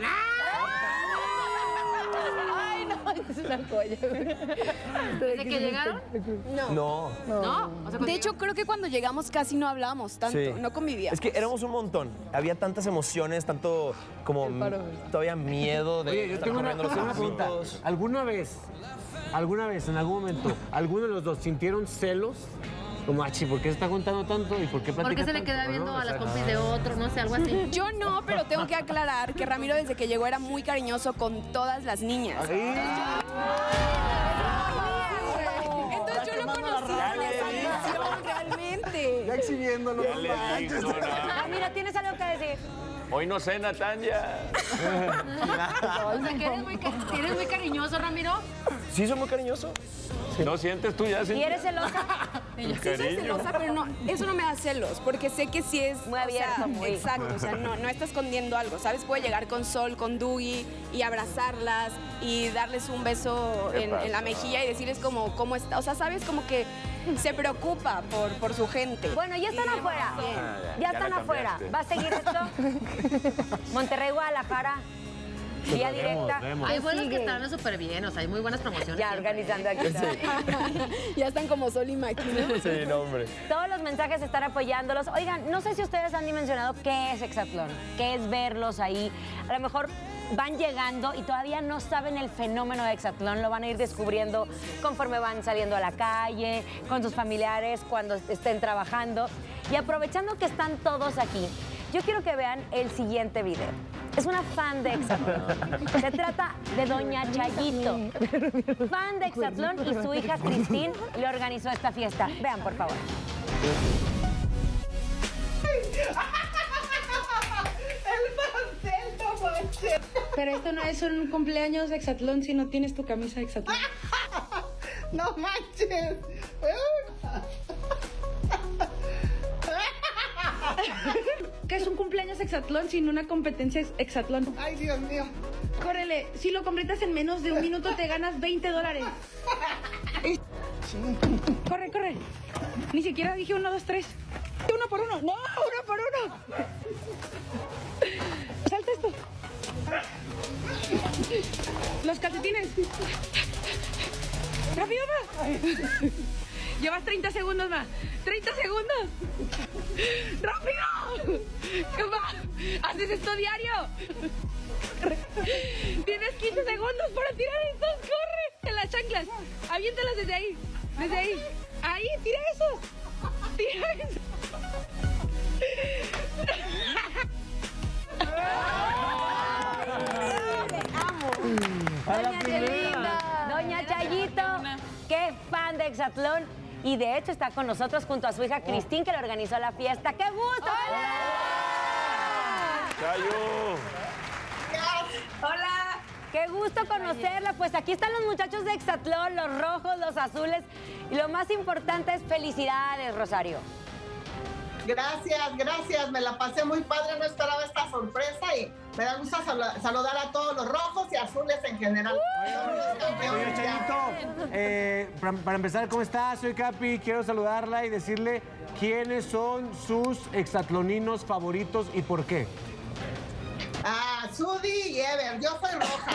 Ay, no, es una joya. ¿Desde que llegaron? No. ¿No? O sea, De hecho, creo que cuando llegamos casi no hablábamos tanto, Sí. no convivíamos. Es que éramos un montón. Había tantas emociones, tanto como todavía miedo de Oye, yo estar tengo una corriendo los pregunta. juntos. ¿Alguna vez, en algún momento, alguno de los dos sintieron celos? Como, ¿por qué se está juntando tanto? ¿Y por qué platica ¿por qué se le tanto? queda ¿No? viendo O a las sea, compis de otro? No sé, algo así. Yo no, pero tengo que aclarar que Ramiro desde que llegó era muy cariñoso con todas las niñas. Entonces yo lo conocí con esa visión realmente. Ya exhibiéndolo. Ya le dijo, Ramiro, ¿tienes algo que decir? Hoy no cena, Tanya. O sea, que eres muy cariñoso, Ramiro. ¿Sí soy muy cariñoso? ¿No sientes tú ya? ¿Y eres celosa? Sí soy celosa, pero no, eso no me da celos, porque sé que sí es... Muy abierto, muy. Exacto, o sea, no está escondiendo algo, ¿sabes? Puede llegar con Sol, con Dougie y abrazarlas y darles un beso en la mejilla y decirles como cómo está. O sea, ¿sabes? Como que se preocupa por su gente. Bueno, ya están afuera. Ya están afuera. ¿Va a seguir esto? Monterrey, Guadalajara. Vía directa. Hay vuelos que están súper bien, o sea, hay muy buenas promociones. Ya organizando aquí. Ya están como Sol y Maki, ¿no? Sí, no, hombre. Todos los mensajes están apoyándolos. Oigan, no sé si ustedes han dimensionado qué es Hexatlón, qué es verlos ahí. A lo mejor van llegando y todavía no saben el fenómeno de Hexatlón, lo van a ir descubriendo conforme van saliendo a la calle, con sus familiares, cuando estén trabajando. Y aprovechando que están todos aquí, yo quiero que vean el siguiente video. Es una fan de Hexatlón. Se trata de Doña Chayito. Fan de Hexatlón y su hija Cristín le organizó esta fiesta. Vean, por favor. El pastel, no manches. Pero esto no es un cumpleaños de Hexatlón si no tienes tu camisa de Hexatlón. No manches. ¿Qué es un cumpleaños Hexatlón sin una competencia Hexatlón? Ay, Dios mío. Córrele, si lo completas en menos de un minuto te ganas $20. Corre, corre. Ni siquiera dije 1, 2, 3. 1 por 1. No, 1 por 1. Salta esto. Los calcetines. ¡Rápido, más! Llevas 30 segundos más. ¡30 segundos! ¡Rápido! ¿Qué va? ¿Haces esto diario? Tienes 15 segundos para tirar estos. ¡Corre! En las chanclas. Aviéntalas desde ahí. Desde ahí. Ahí, tira esos. Tira esos. Doña Chelita, Doña Chayito, qué fan de Hexatlón. Y de hecho está con nosotros junto a su hija Cristín, que le organizó la fiesta. ¡Qué gusto! ¡Chayo! ¡Hola! ¡Qué gusto conocerla! Pues aquí están los muchachos de Hexatlón, los rojos, los azules. Y lo más importante es felicidades, Rosario. Gracias, gracias. Me la pasé muy padre, no esperaba esta sorpresa y me da gusto saludar a todos los rojos y azules en general. Oye, Chayito, para empezar, ¿cómo estás? Soy Capi, quiero saludarla y decirle quiénes son sus hexatloninos favoritos y por qué. Sudi y Ever, yo soy roja.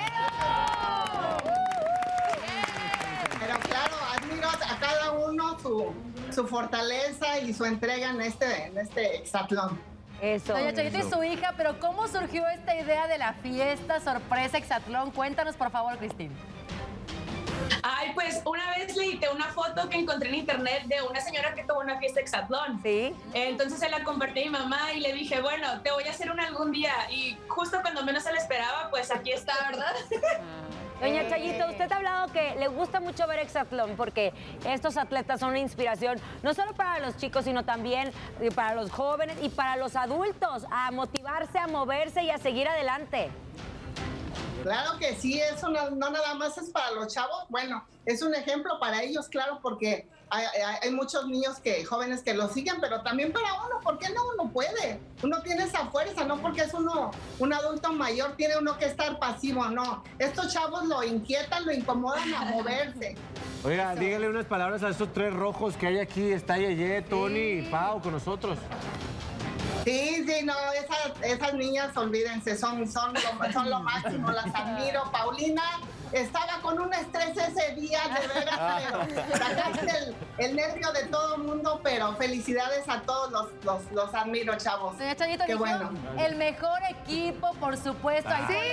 Pero claro, admiro a cada uno su fortaleza y su entrega en este hexatlón. Eso. Doña Chayito es su hija, pero ¿cómo surgió esta idea de la fiesta sorpresa hexatlón? Cuéntanos, por favor, Cristín. Ay, pues una vez le edité una foto que encontré en internet de una señora que tuvo una fiesta de Exatlón. Sí. Entonces se la compartí a mi mamá y le dije, bueno, te voy a hacer una algún día. Y justo cuando menos se la esperaba, pues aquí está, ¿verdad? Doña Chayito, usted ha hablado que le gusta mucho ver Exatlón porque estos atletas son una inspiración, no solo para los chicos, sino también para los jóvenes y para los adultos, a motivarse, a moverse y a seguir adelante. Claro que sí, eso no nada más es para los chavos, bueno, es un ejemplo para ellos, claro, porque hay muchos niños jóvenes que lo siguen, pero también para uno, ¿por qué no uno puede? Uno tiene esa fuerza, no porque es uno un adulto mayor, tiene uno que estar pasivo, no. Estos chavos lo inquietan, lo incomodan a moverse. Oiga, dígale unas palabras a estos 3 rojos que hay aquí, está Yeye, Tony y Pau con nosotros. Sí, no, esas niñas, olvídense, son lo máximo, las admiro. Paulina estaba con un estrés ese día, de veras, pero sacaste el nervio de todo el mundo, pero felicidades a todos, los admiro, chavos. Doña Chayito, qué bueno. El mejor equipo, por supuesto. Ahí Sí.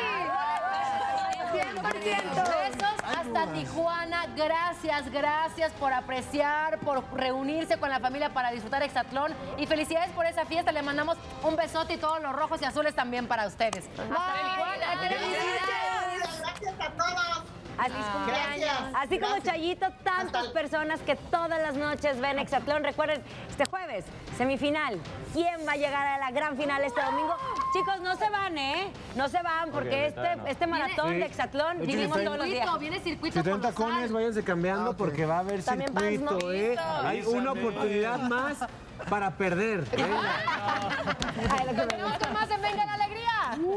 100%. Besos hasta Tijuana. Gracias por apreciar, por reunirse con la familia para disfrutar Exatlón. Y felicidades por esa fiesta. Le mandamos un besote y todos los rojos y azules también para ustedes. Hasta Tijuana. Felicidades. Gracias a todos. Así, así como Chayito, tantas personas que todas las noches ven Exatlón. Recuerden, este jueves, semifinal. ¿Quién va a llegar a la gran final este domingo? Chicos, no se van, ¿eh? No se van porque este maratón de Exatlón vivimos todos los días. Viene circuito Si tienen tacones, váyanse cambiando porque va a haber También circuito, ¿eh? Hay una oportunidad más para perder. Continuamos con más en Venga la Alegría.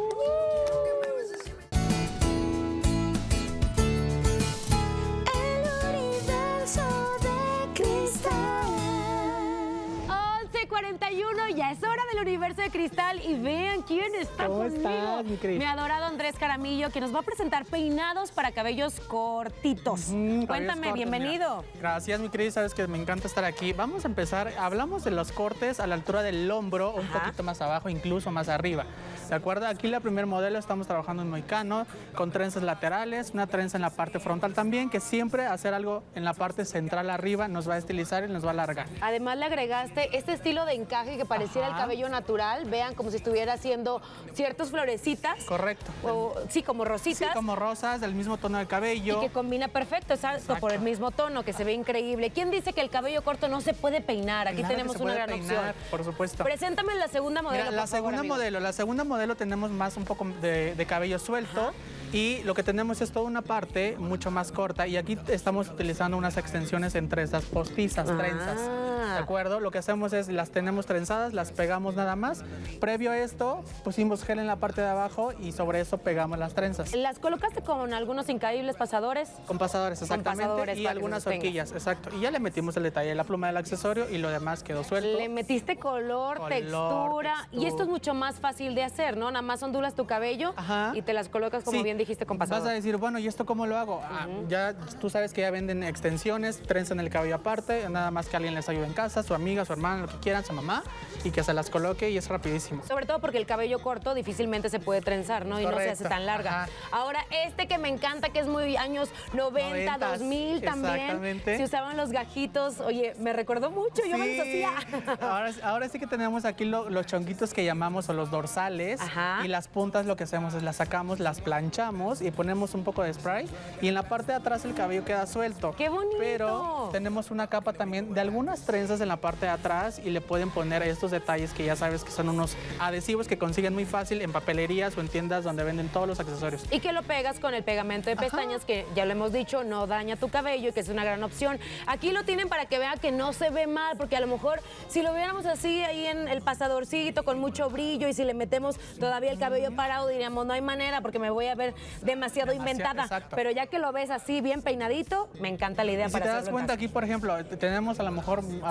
Ya es hora del universo de cristal y vean quién está ¿Cómo conmigo. estás, mi Cris? Mi adorado Andrés Caramillo, que nos va a presentar peinados para cabellos cortitos. Cuéntame, bienvenido. Gracias, mi Cris, sabes que me encanta estar aquí. Vamos a empezar, hablamos de los cortes a la altura del hombro, un poquito más abajo, incluso más arriba. ¿De acuerdo? Aquí la primer modelo estamos trabajando en mohicano, con trenzas laterales, una trenza en la parte frontal también, que siempre hacer algo en la parte central arriba nos va a estilizar y nos va a alargar. Además le agregaste este estilo de encaje que pareciera el cabello natural. Vean como si estuviera haciendo ciertas florecitas. Correcto. O, sí, como rositas. Sí, como rosas, del mismo tono de cabello. Y que combina perfecto, exacto, por el mismo tono, que se ve increíble. ¿Quién dice que el cabello corto no se puede peinar? Aquí Claro tenemos que se una puede gran peinar, opción. por supuesto. Preséntame la segunda modelo, Mira, la segunda modelo tenemos más un poco de cabello suelto. Y lo que tenemos es toda una parte mucho más corta y aquí estamos utilizando unas extensiones entre estas postizas, trenzas. ¿De acuerdo? Lo que hacemos es las tenemos trenzadas, las pegamos nada más. Previo a esto pusimos gel en la parte de abajo y sobre eso pegamos las trenzas. ¿Las colocaste con algunos incaíbles pasadores? Con pasadores, exactamente. pasadores y para que algunas se sostenga. horquillas, exacto. Y ya le metimos el detalle de la pluma del accesorio y lo demás quedó suelto. Le metiste color, textura. Y esto es mucho más fácil de hacer, ¿no? Nada más ondulas tu cabello y te las colocas como Sí. bien dijiste con pasador. Vas a decir, bueno, ¿y esto cómo lo hago? Ya tú sabes que ya venden extensiones, trenzan el cabello aparte, nada más que alguien les ayude en casa, su amiga, su hermana, lo que quieran, su mamá, y que se las coloque y es rapidísimo. Sobre todo porque el cabello corto difícilmente se puede trenzar, ¿no? Y no se hace Correcto. tan larga. Ajá. Ahora, este que me encanta, que es muy años 90, 90s, 2000 también. exactamente. Se usaban los gajitos. Oye, me recordó mucho, yo me los hacía. Ahora sí que tenemos aquí los chonguitos que llamamos o los dorsales. Y las puntas lo que hacemos es las sacamos, las planchamos y ponemos un poco de spray. Y en la parte de atrás el cabello queda suelto. ¡Qué bonito! Pero tenemos una capa también de algunas trenzas en la parte de atrás y le pueden poner estos detalles que ya sabes que son unos adhesivos que consiguen muy fácil en papelerías o en tiendas donde venden todos los accesorios. Y que lo pegas con el pegamento de pestañas, que ya lo hemos dicho, no daña tu cabello y que es una gran opción. Aquí lo tienen para que vean que no se ve mal, porque a lo mejor si lo viéramos así ahí en el pasadorcito con mucho brillo y si le metemos todavía el cabello parado, diríamos, no hay manera porque me voy a ver demasiado inventada. Exacto. Pero ya que lo ves así bien peinadito, me encanta la idea Y si para te hacerlo das en cuenta casa. aquí, por ejemplo, tenemos a lo mejor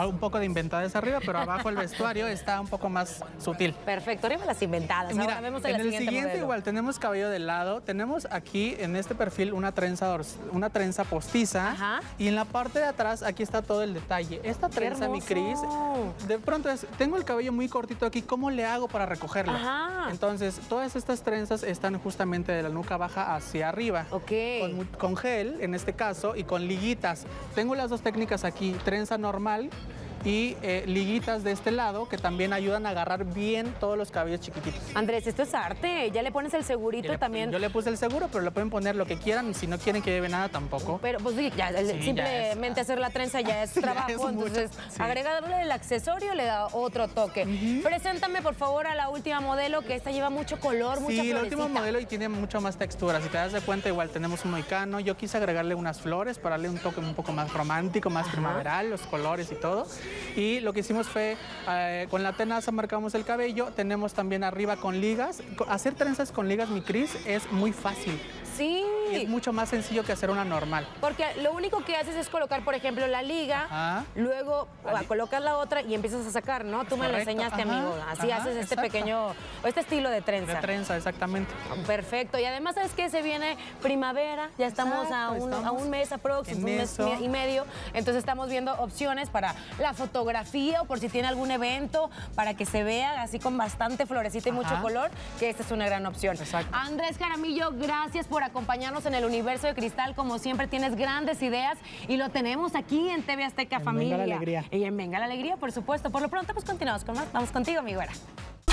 un poco de inventadas arriba, pero abajo el vestuario está un poco más sutil. Perfecto, arriba las inventadas. Mira, Ahora vemos en la el siguiente modelo. igual tenemos cabello de lado, tenemos aquí en este perfil una trenza postiza. Ajá. Y en la parte de atrás aquí está todo el detalle. Esta trenza, mi Cris, de pronto tengo el cabello muy cortito aquí, ¿cómo le hago para recogerlo? Ajá. Entonces, todas estas trenzas están justamente de la nuca baja hacia arriba. Ok. Con gel, en este caso, y con liguitas. Tengo las dos técnicas aquí, trenza normal y liguitas de este lado que también ayudan a agarrar bien todos los cabellos chiquititos. Andrés, esto es arte. Ya le pones el segurito también. Yo le puse el seguro, pero le pueden poner lo que quieran y si no quieren que lleve nada tampoco. Pero pues sí, ya, simplemente hacer la trenza ya es trabajo, entonces agregarle el accesorio le da otro toque. Preséntame por favor a la última modelo, que esta lleva mucho color, mucha Sí, el florecita. último modelo y tiene mucho más textura. Si te das de cuenta, igual tenemos un mohicano. Yo quise agregarle unas flores para darle un toque un poco más romántico, más primaveral, los colores y todo. Y lo que hicimos fue, con la tenaza marcamos el cabello, tenemos también arriba con ligas. Hacer trenzas con ligas, mi Cris, es muy fácil. Sí. Y es mucho más sencillo que hacer una normal. Porque lo único que haces es colocar, por ejemplo, la liga, luego colocas la otra y empiezas a sacar, ¿no? Tú me lo enseñaste, amigo. Así haces este pequeño, este estilo de trenza. De trenza, exactamente. Perfecto. Y además, ¿sabes qué? Se viene primavera, ya estamos a un mes aproximadamente, un mes y medio. Entonces estamos viendo opciones para la fotografía o por si tiene algún evento, para que se vea así con bastante florecita y mucho color, que esta es una gran opción. Andrés Jaramillo, gracias por acompañarnos en el Universo de Cristal. Como siempre, tienes grandes ideas y lo tenemos aquí en TV Azteca Familia. Venga la Alegría. Y en Venga la Alegría, por supuesto. Por lo pronto, pues continuamos con más. Vamos contigo, mi güera.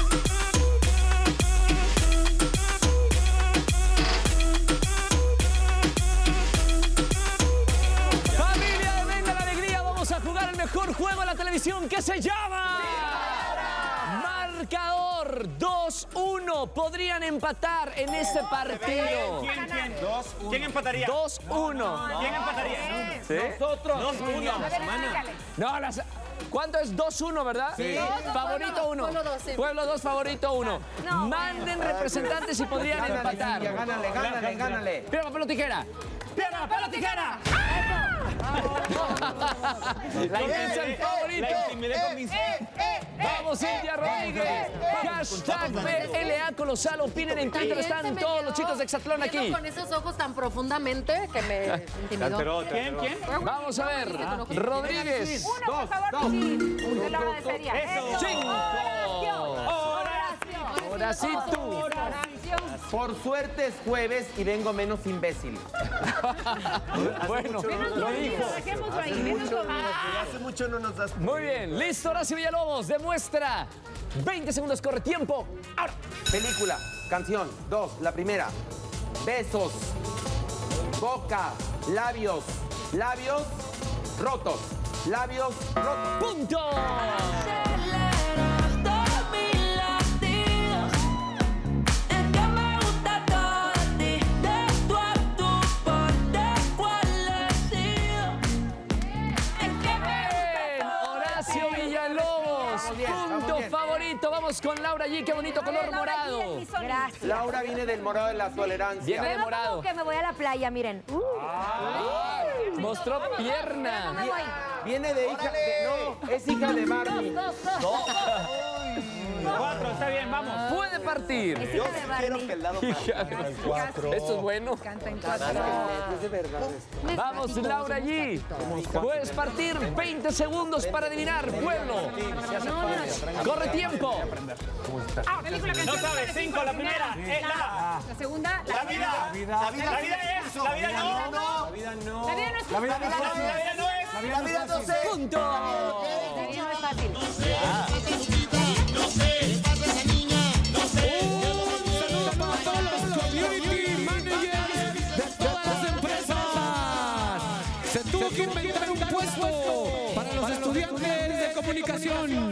Familia de Venga la Alegría, vamos a jugar el mejor juego de la televisión, que se llama... Marcador 2-1. Podrían empatar en este partido. ¿Quién? 2-1. ¿Quién empataría? 2-1. ¿Quién empataría? ¿Sí? Nosotros. 2-1. No, ¿cuánto es? 2-1, ¿verdad? Sí. Favorito 1. Pueblo 2, sí. Pueblo 2, favorito 1. Manden representantes y podrían empatar. Gánale. Piedra, papel o tijera. Piedra, papel o tijera. La intensa, el favorito. Vamos, Cintia Rodríguez. Hashtag PLA Colosal. Opinen en Twitter. Están todos los chicos de Exatlón aquí. Con esos ojos tan profundamente que me intimidó. ¿Quién? Vamos a ver. Rodríguez. Uno, por favor, sí. Te lo agradecería. Eso. 5. Ahora sí tú. Por suerte es jueves y vengo menos imbécil. Bueno, lo dijo. Dejémoslo ahí. Hace mucho no nos das. Muy bien. Listo, Horacio Villalobos. Demuestra. 20 segundos, corre tiempo. Ahora. Película, canción, 2, la primera. Besos, boca, labios, labios rotos, labios rotos. ¡Punto! Horacio Villalobos. Punto favorito. Vamos con Laura G. Qué bonito color morado. Gracias. Laura viene del morado de la tolerancia. Viene de morado. Que me voy a la playa, miren. Mostró pierna. Viene de hija. No, es hija de Barbie. 4, está bien, vamos. Puede partir. Yo sí quiero que el lado Esto es bueno. Canta en Es de verdad. Vamos, Laura G. Puedes partir 20 segundos para adivinar, pueblo. Corre tiempo. No sabes, 5, la primera. La segunda, La vida. La vida es. La vida no. La vida no es La vida no es. La vida no sé. Punto. La vida no es fácil. Un saludo para todos los community managers de todas las empresas. Se tuvo que inventar un puesto para los estudiantes de comunicación.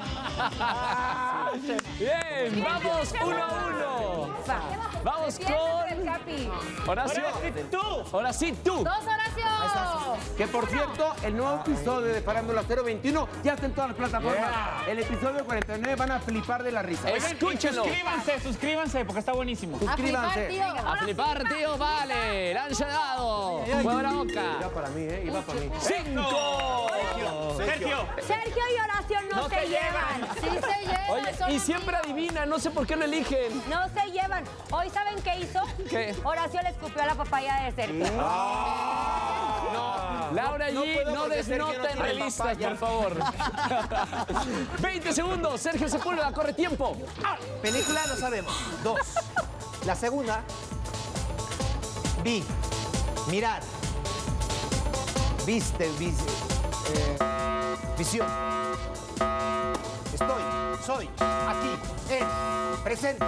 Bien, vamos 1-1. Vamos con Horacio. Ahora sí tú. 2, Horacio. Que por cierto, el nuevo episodio de Farándula 021 ya está en todas las plataformas. El episodio 49 van a flipar de la risa. Escúchenlo. Suscríbanse, porque está buenísimo. Suscríbanse. A flipar, tío, vale. Le han llegado. Mueve la boca. Iba para mí, iba para mí. 5. Sergio. Sergio y Horacio no se llevan. Sí se llevan. Oye, y siempre adivina, no sé por qué lo eligen. No se llevan. Hoy, ¿saben qué hizo? ¿Qué? Horacio le escupió a la papaya de Sergio. Laura G, no desnota en revistas, por favor. 20 segundos, Sergio Sepúlveda, corre tiempo. Película no sabemos. 2. La segunda, vi, mirar, viste, visión. Estoy, soy, aquí, en, presente.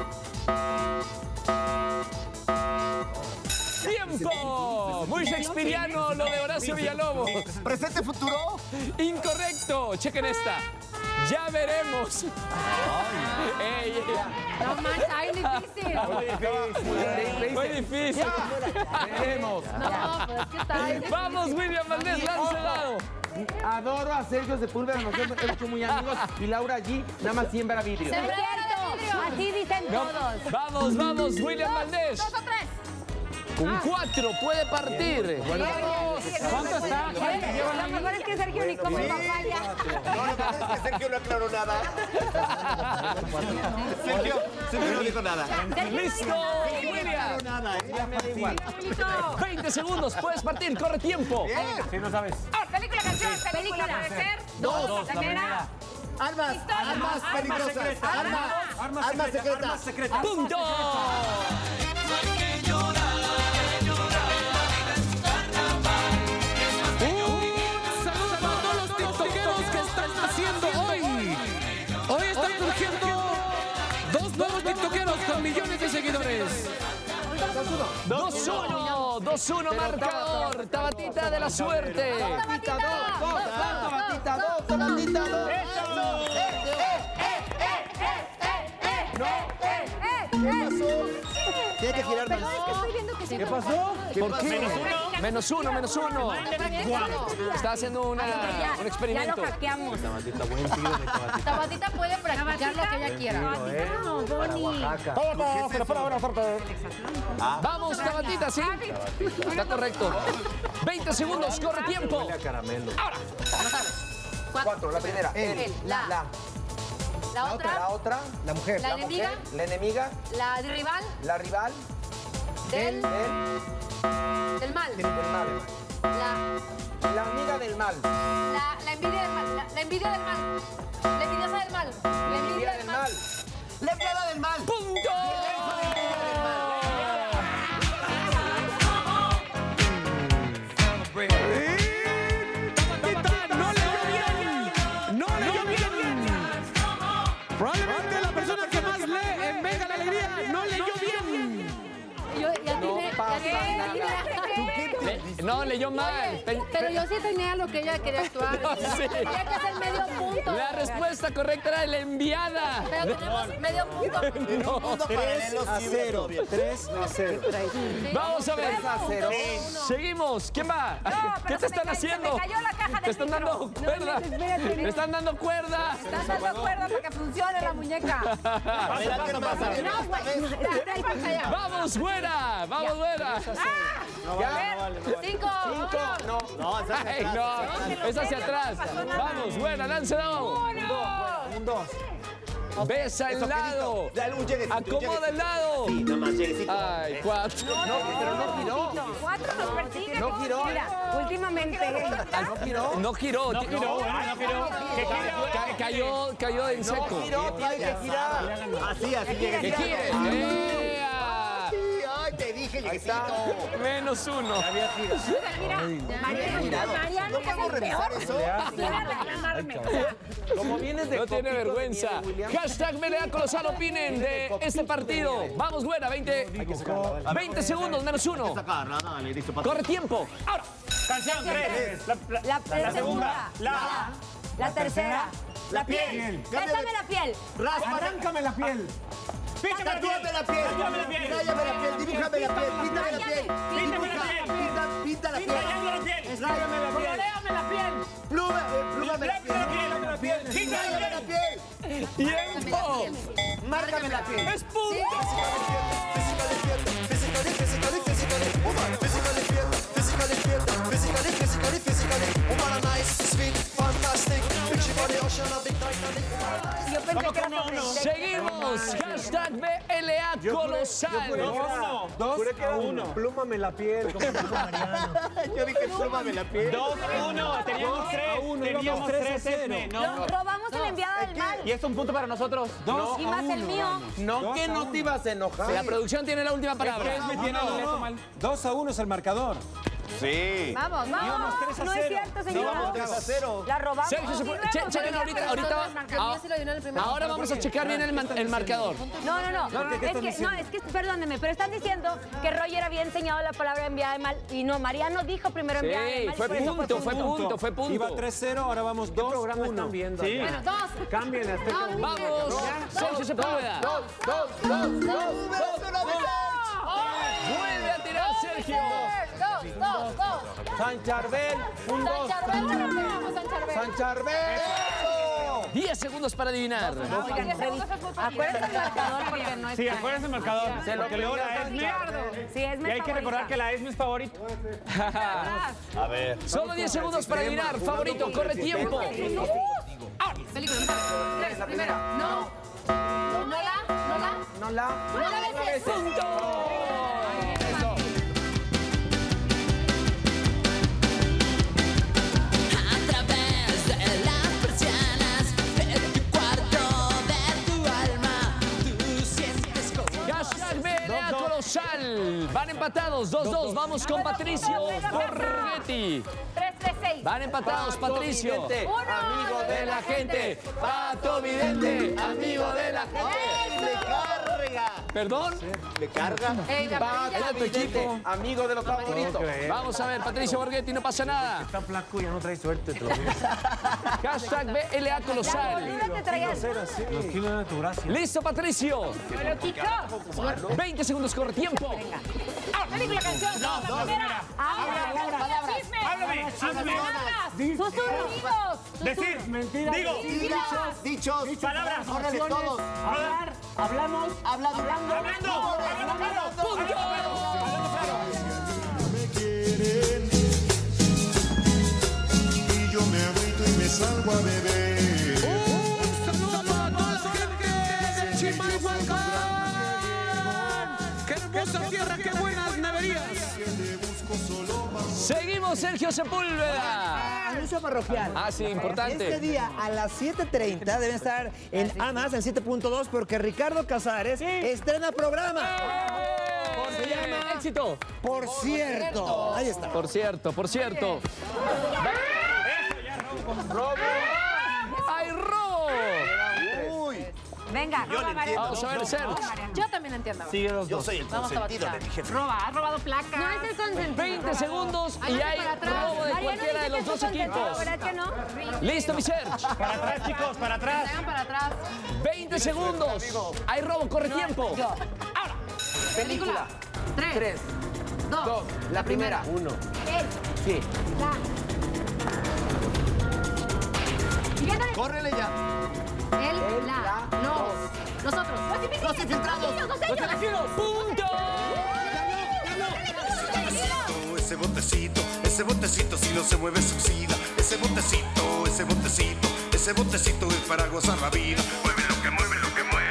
¡Tiempo! Muy shakespeariano lo de Horacio Villalobos. ¿Presente, futuro? Incorrecto. Chequen esta. Ya veremos. Ey, No manches, ay, difícil. muy difícil. Veremos. No, pues es que está difícil. Vamos, William Valdés, lance dado. Adoro a Sergio Sepúlveda, nos hemos hecho muy amigos. Y Laura allí nada más siembra vidrio. Es cierto. Así dicen todos. Vamos, vamos, William Valdés. 2 o 3. Un 4 puede partir. ¿Cuánto está? Lo mejor es que Sergio ni come papaya. No, lo que pasa es que Sergio no aclaró nada. Sergio no dijo nada. ¡Listo, William! Ya me da igual. 20 segundos, puedes partir, corre tiempo. Si no sabes. Película, canción, película. Puede ser. 2. Primera. Armas peligrosas. Armas secretas. ¡Punto! Saludos a todos los tiktokeros que están haciendo hoy. Hoy están surgiendo 2 nuevos tiktokeros con millones de seguidores. 2-1, 2-1 marcador. Tabatita de la suerte. Tabatita 2. Tiene que girar más. ¿Qué pasó? ¿Por qué? Menos uno. Está haciendo un experimento. Ya lo hackeamos. Tabatita puede practicar lo que ella quiera. No, Bonnie. Vamos, Tabatita, ¿sí? Está correcto. 20 segundos, corre tiempo. Ahora. 4, la primera. Él. La otra. La mujer. La enemiga. La enemiga. La rival. La rival. Del mal. Del mal. La amiga del mal. La envidia del mal. La envidia del mal. La envidiosa del mal. La envidia del mal. La empleada del mal. ¡Punto! No leyó bien. Probablemente la persona que más lee en Venga la Alegría no leyó bien. No, leyó mal. Pero yo sí tenía lo que ella quería actuar. No, sí. Tenía que hacer medio punto. La respuesta correcta era la enviada. Pero tenemos medio punto. No. 3-0. 3-0. Vamos a ver. 3-0. Seguimos. ¿Quién va? ¿Qué te están haciendo? Me cayó la caja Te están dando cuerda. Te están dando cuerda. Estás dando cuerda para que funcione la muñeca. No, güey. Vamos, güera. Vamos, güera. A ver, 5. Ay, no. Es hacia atrás. Vamos, buena, lance dado. Un 2. Besa el lado. Acomoda el lado. Sí, nada más lleguecito. Ay, 4. No, pero no giró. 4 nos persigue. No giró. Mira, últimamente. No giró. No giró. No giró. Cayó en seco. No giró, tiene que girar. Así llega. ¿Qué quiere? Ay, te dije, lleguecito. Menos 1. Mariano, ¿No podemos revisar eso? quiere reclamarme. Como vienes de No tiene copito vergüenza. de William. Hashtag Melea Colosal, opinen de este partido. Vamos, güera, 20 segundos, menos 1. Corre tiempo. Ahora. Canción 3. La segunda. La tercera. La piel. piel. Bésame la piel. Arráncame la piel. Tatúame la piel. Ráyame la piel. Dibújame la piel. Píntame la piel. Píntame la piel. Pinta la piel. Rayando la piel. Ráyame la piel. Coloréame la piel. Plúmame la piel. Ráyame la piel. ¡Tiempo! Márcame la piel. ¡Es punto! Physically, woman, a nice, sweet, fun. Yo pensé que era sobre Seguimos. Hashtag BLA Colosal. 2-1. Plúmame la piel. Como dijo Mariano. Yo dije plúmame la piel. 2-1. Teníamos 3. Esme. Nos robamos el enviado del mal. Y es un punto para nosotros. Y más el mío. No, que no te ibas a enojar. La producción tiene la última palabra. Esme tiene el leso mal. 2-1 es el marcador. Sí. Vamos. No es cierto, señor. Íbamos 3-0. La robamos. Sergio, chequen ahorita. Ahora vamos a checar bien el marcador. No. Es que, perdóneme, pero están diciendo que Roger había enseñado la palabra enviada de mal y no, Mariano dijo primero enviada de mal. Fue punto. Iba 3-0, ahora vamos 2-1. ¿Qué programa están viendo? Sí. Bueno, 2. Cambien hasta Vamos. Sergio Sepúlveda. 2. Vuelve a tirar Sergio. 2. San Charbel, un 2. San Charbel. 10 segundos para adivinar. Acuérdense el marcador porque no es. Sí, acuérdense el marcador. Porque luego la Esme. Sí, Esme. Y hay que recordar que la Esme es favorito. A ver. Solo 10 segundos para adivinar. Favorito, corre tiempo. Película, 3, primero. No la beses. Punto. Colosal. Van empatados, 2-2. Vamos con Patricio Borghetti. 3-6. Van empatados, Patricio. Amigo de la gente. Pato Vidente, amigo de la gente. Le carga. ¿Perdón? Le carga. Pato tu equipo. Amigo de los favoritos. Vamos a ver, Patricio Borghetti, no pasa nada. Está flaco, ya no trae suerte. Hashtag BLA Colosal. Los kilos de tu gracia. Listo, Patricio. 20 segundos, corre tiempo. Película, canción. No, primera. Háblame. Susurros. Decir. Mentiras. Digo. Dichos. Palabras. Todos. Hablando. Punto. Me quieren y yo me agüito y me salgo a beber. Un saludo para toda la gente de Chimalhuacán. ¡Qué hermosa tierra, qué buenas neverías! Seguimos, Sergio Sepúlveda. Anuncio parroquial. Ah, sí, importante. Este día a las 7:30 deben estar en AMAS, el 7.2, porque Ricardo Casares estrena programa. Se llama Éxito. Por cierto. Ahí está. Por cierto. Robo. ¡Hay robo! Venga, roba, Mariano. Vamos a ver, Sergio. Yo también entiendo. Sigue los Yo dos. soy el consentido de mi jefe. Has robado placa. No es el consentido. 20 segundos y hay robo de cualquiera de los dos equipos. ¿Verdad que no? Listo, mi Sergio. Para atrás, chicos, para atrás. Hagan para atrás. 20 segundos. Hay robo, corre tiempo. Ahora. Película. 3, 2. La primera. 1. Sí. Córrele ya. Nosotros. Los infiltrados. ¡Los elegidos! ¡Punto! Ese botecito si no se mueve se oxida. Ese botecito es para gozar la vida. Mueve lo que mueve.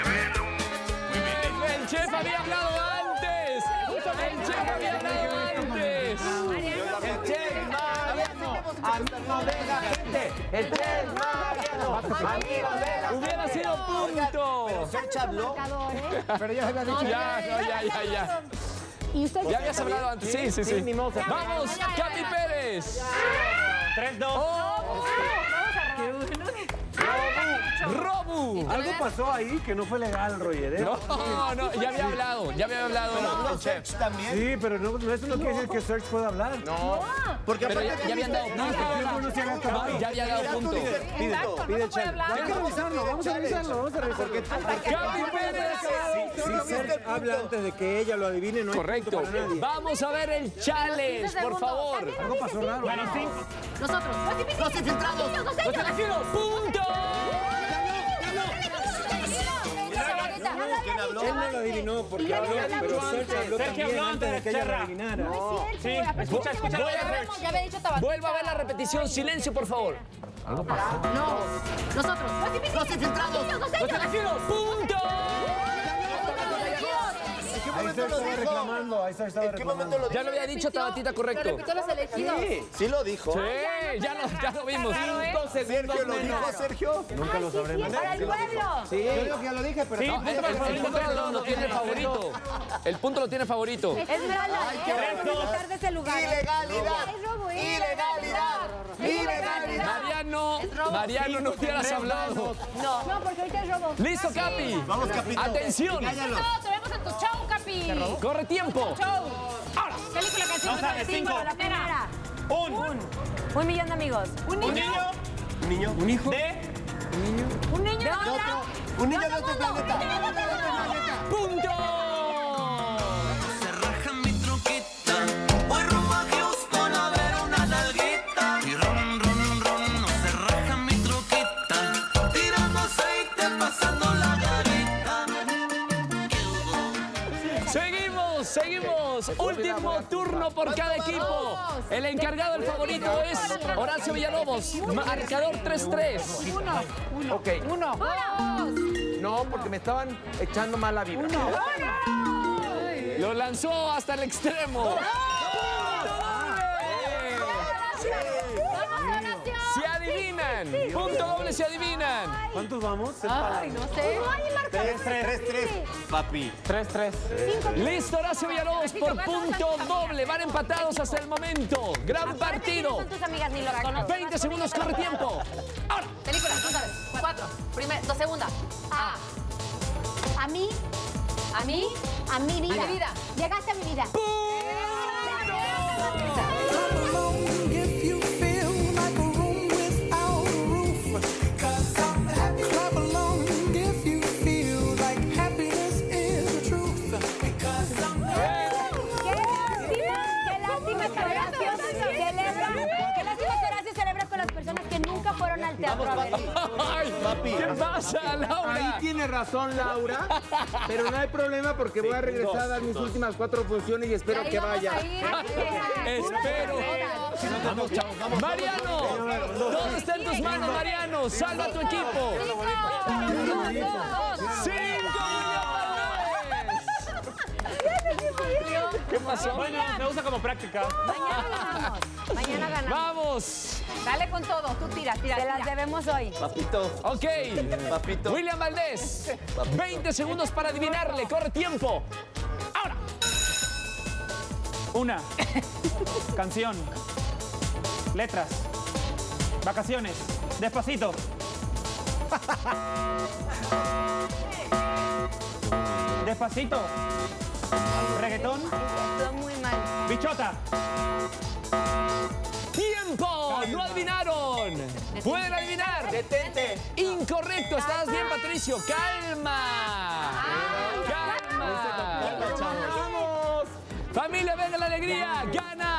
El chef había hablado antes. El chef había hablado antes. El Chef Mariano, amigo de la gente. El Chef Mariano, amigo de la gente. Hubiera sido punto. Sergio habló. Pero ya se había dicho. Ya. ¿Y usted Ya habías hablado antes. Sí. Ni modo. Vamos, Katy Pérez. 3-2. Robu. Algo pasó ahí que no fue legal, Roger. No, ya había hablado el chef. También. Sí, pero eso no quiere decir que Serge pueda hablar. No, Porque pero ya habían dado punto. Ya había dado punto. Pide el chef. Hay que revisarlo, vamos a revisarlo. Katy Pérez. Si Serge habla antes de que ella lo adivine, no hay Correcto. punto para nadie. Vamos a ver el challenge, por favor. Algo pasó raro. Nosotros. Los infiltrados. Los elegidos. ¡Punto! ¿Quién habló? Él no lo adivinó porque habló, pero Serge habló también antes de que ella lo adivinara. Sí, escucha. Ya había dicho Tabasco. Vuelva a ver la repetición. Silencio, por favor. Algo pasó. No, nosotros. Los infiltrados. Los elegidos. ¡Punto! Ahí se estaba reclamando, ahí se estaba reclamando. Ya lo había dicho Tabatita, correcto. Lo repitió los elegidos. Sí lo dijo. Sí, ya lo vimos. 5 segundos. ¿Sergio lo dijo, Sergio? Nunca lo sabremos. ¡Para el pueblo! Sí. Yo digo que ya lo dije, pero... Sí, el punto lo tiene favorito. El punto lo tiene favorito. Esmeralda, quitar de ese lugar. ¡Ilegalidad! Es robo, ¡Ilegalidad! Mariano, no hubieras hablado. No, porque ahorita es robo. ¿Listo, Capi? Vamos, Capito. Atención. No, te vemos en tu show, Capi. Corre tiempo. Show. Ahora. Película, canción, No sabes, 5. La primera. Un millón de amigos. Un niño. Un niño. Un hijo. Un niño de otra. Un niño de otro planeta. ¡Punto! Se raja mi troquita, voy rumbo a Houston a ver una nalguita. Y ron, ron, ron, no se raja mi troquita, tirando aceite, pasando la garita. Seguimos. Último turno por cada equipo. El encargado, el favorito es Horacio Villalobos. Marcador 3-3. Uno. Ok. Uno. No, porque me estaban echando mala vibra. Lo lanzó hasta el extremo. Se adivinan. Punto doble, se adivinan. ¿Cuántos vamos? Ay, no sé. 3-3. Papi. 3-3. Listo, Horacio Villalobos por punto doble. Van empatados hasta el momento. Gran partido. Son tus amigas, ni los conozco. 20 segundos, corre tiempo. Ahora. Película, no sabes. 4. Dos segundas. A mí, A mí. a mi vida. A mi vida. Llegaste a mi vida. If you feel like a room without a roof, 'cause I'm happy. Clap along if you feel like happiness is the truth, because I'm Qué lástima que Horacio celebra con las personas que nunca fueron al teatro a ver. Ay, ¿qué pasa, Laura? Ahí tiene razón, Laura. Pero no hay problema porque voy a regresar a dar mis últimas 4 funciones y espero que vaya. Espero. Vamos, chavos, vamos. Mariano, todo está en tus manos, Mariano. Salva a tu equipo. 5. ¿Qué pasó? Bueno, se usa como práctica. Mañana ganamos. Vamos. Dale con todo. Tú tira. Te las debemos hoy. Papito. Ok. Papito. William Valdés. 20 segundos para adivinarle. Corre tiempo. Ahora. Una. Canción. Letras. Vacaciones. Despacito. Despacito. Reggaetón. Estuvo muy mal. Bichota. ¡Tiempo! ¡No adivinaron! ¿Pueden adivinar? Detente. Incorrecto. Estás bien, Patricio. ¡Calma! ¡Calma! Vamos. Familia, venga la alegría. Gana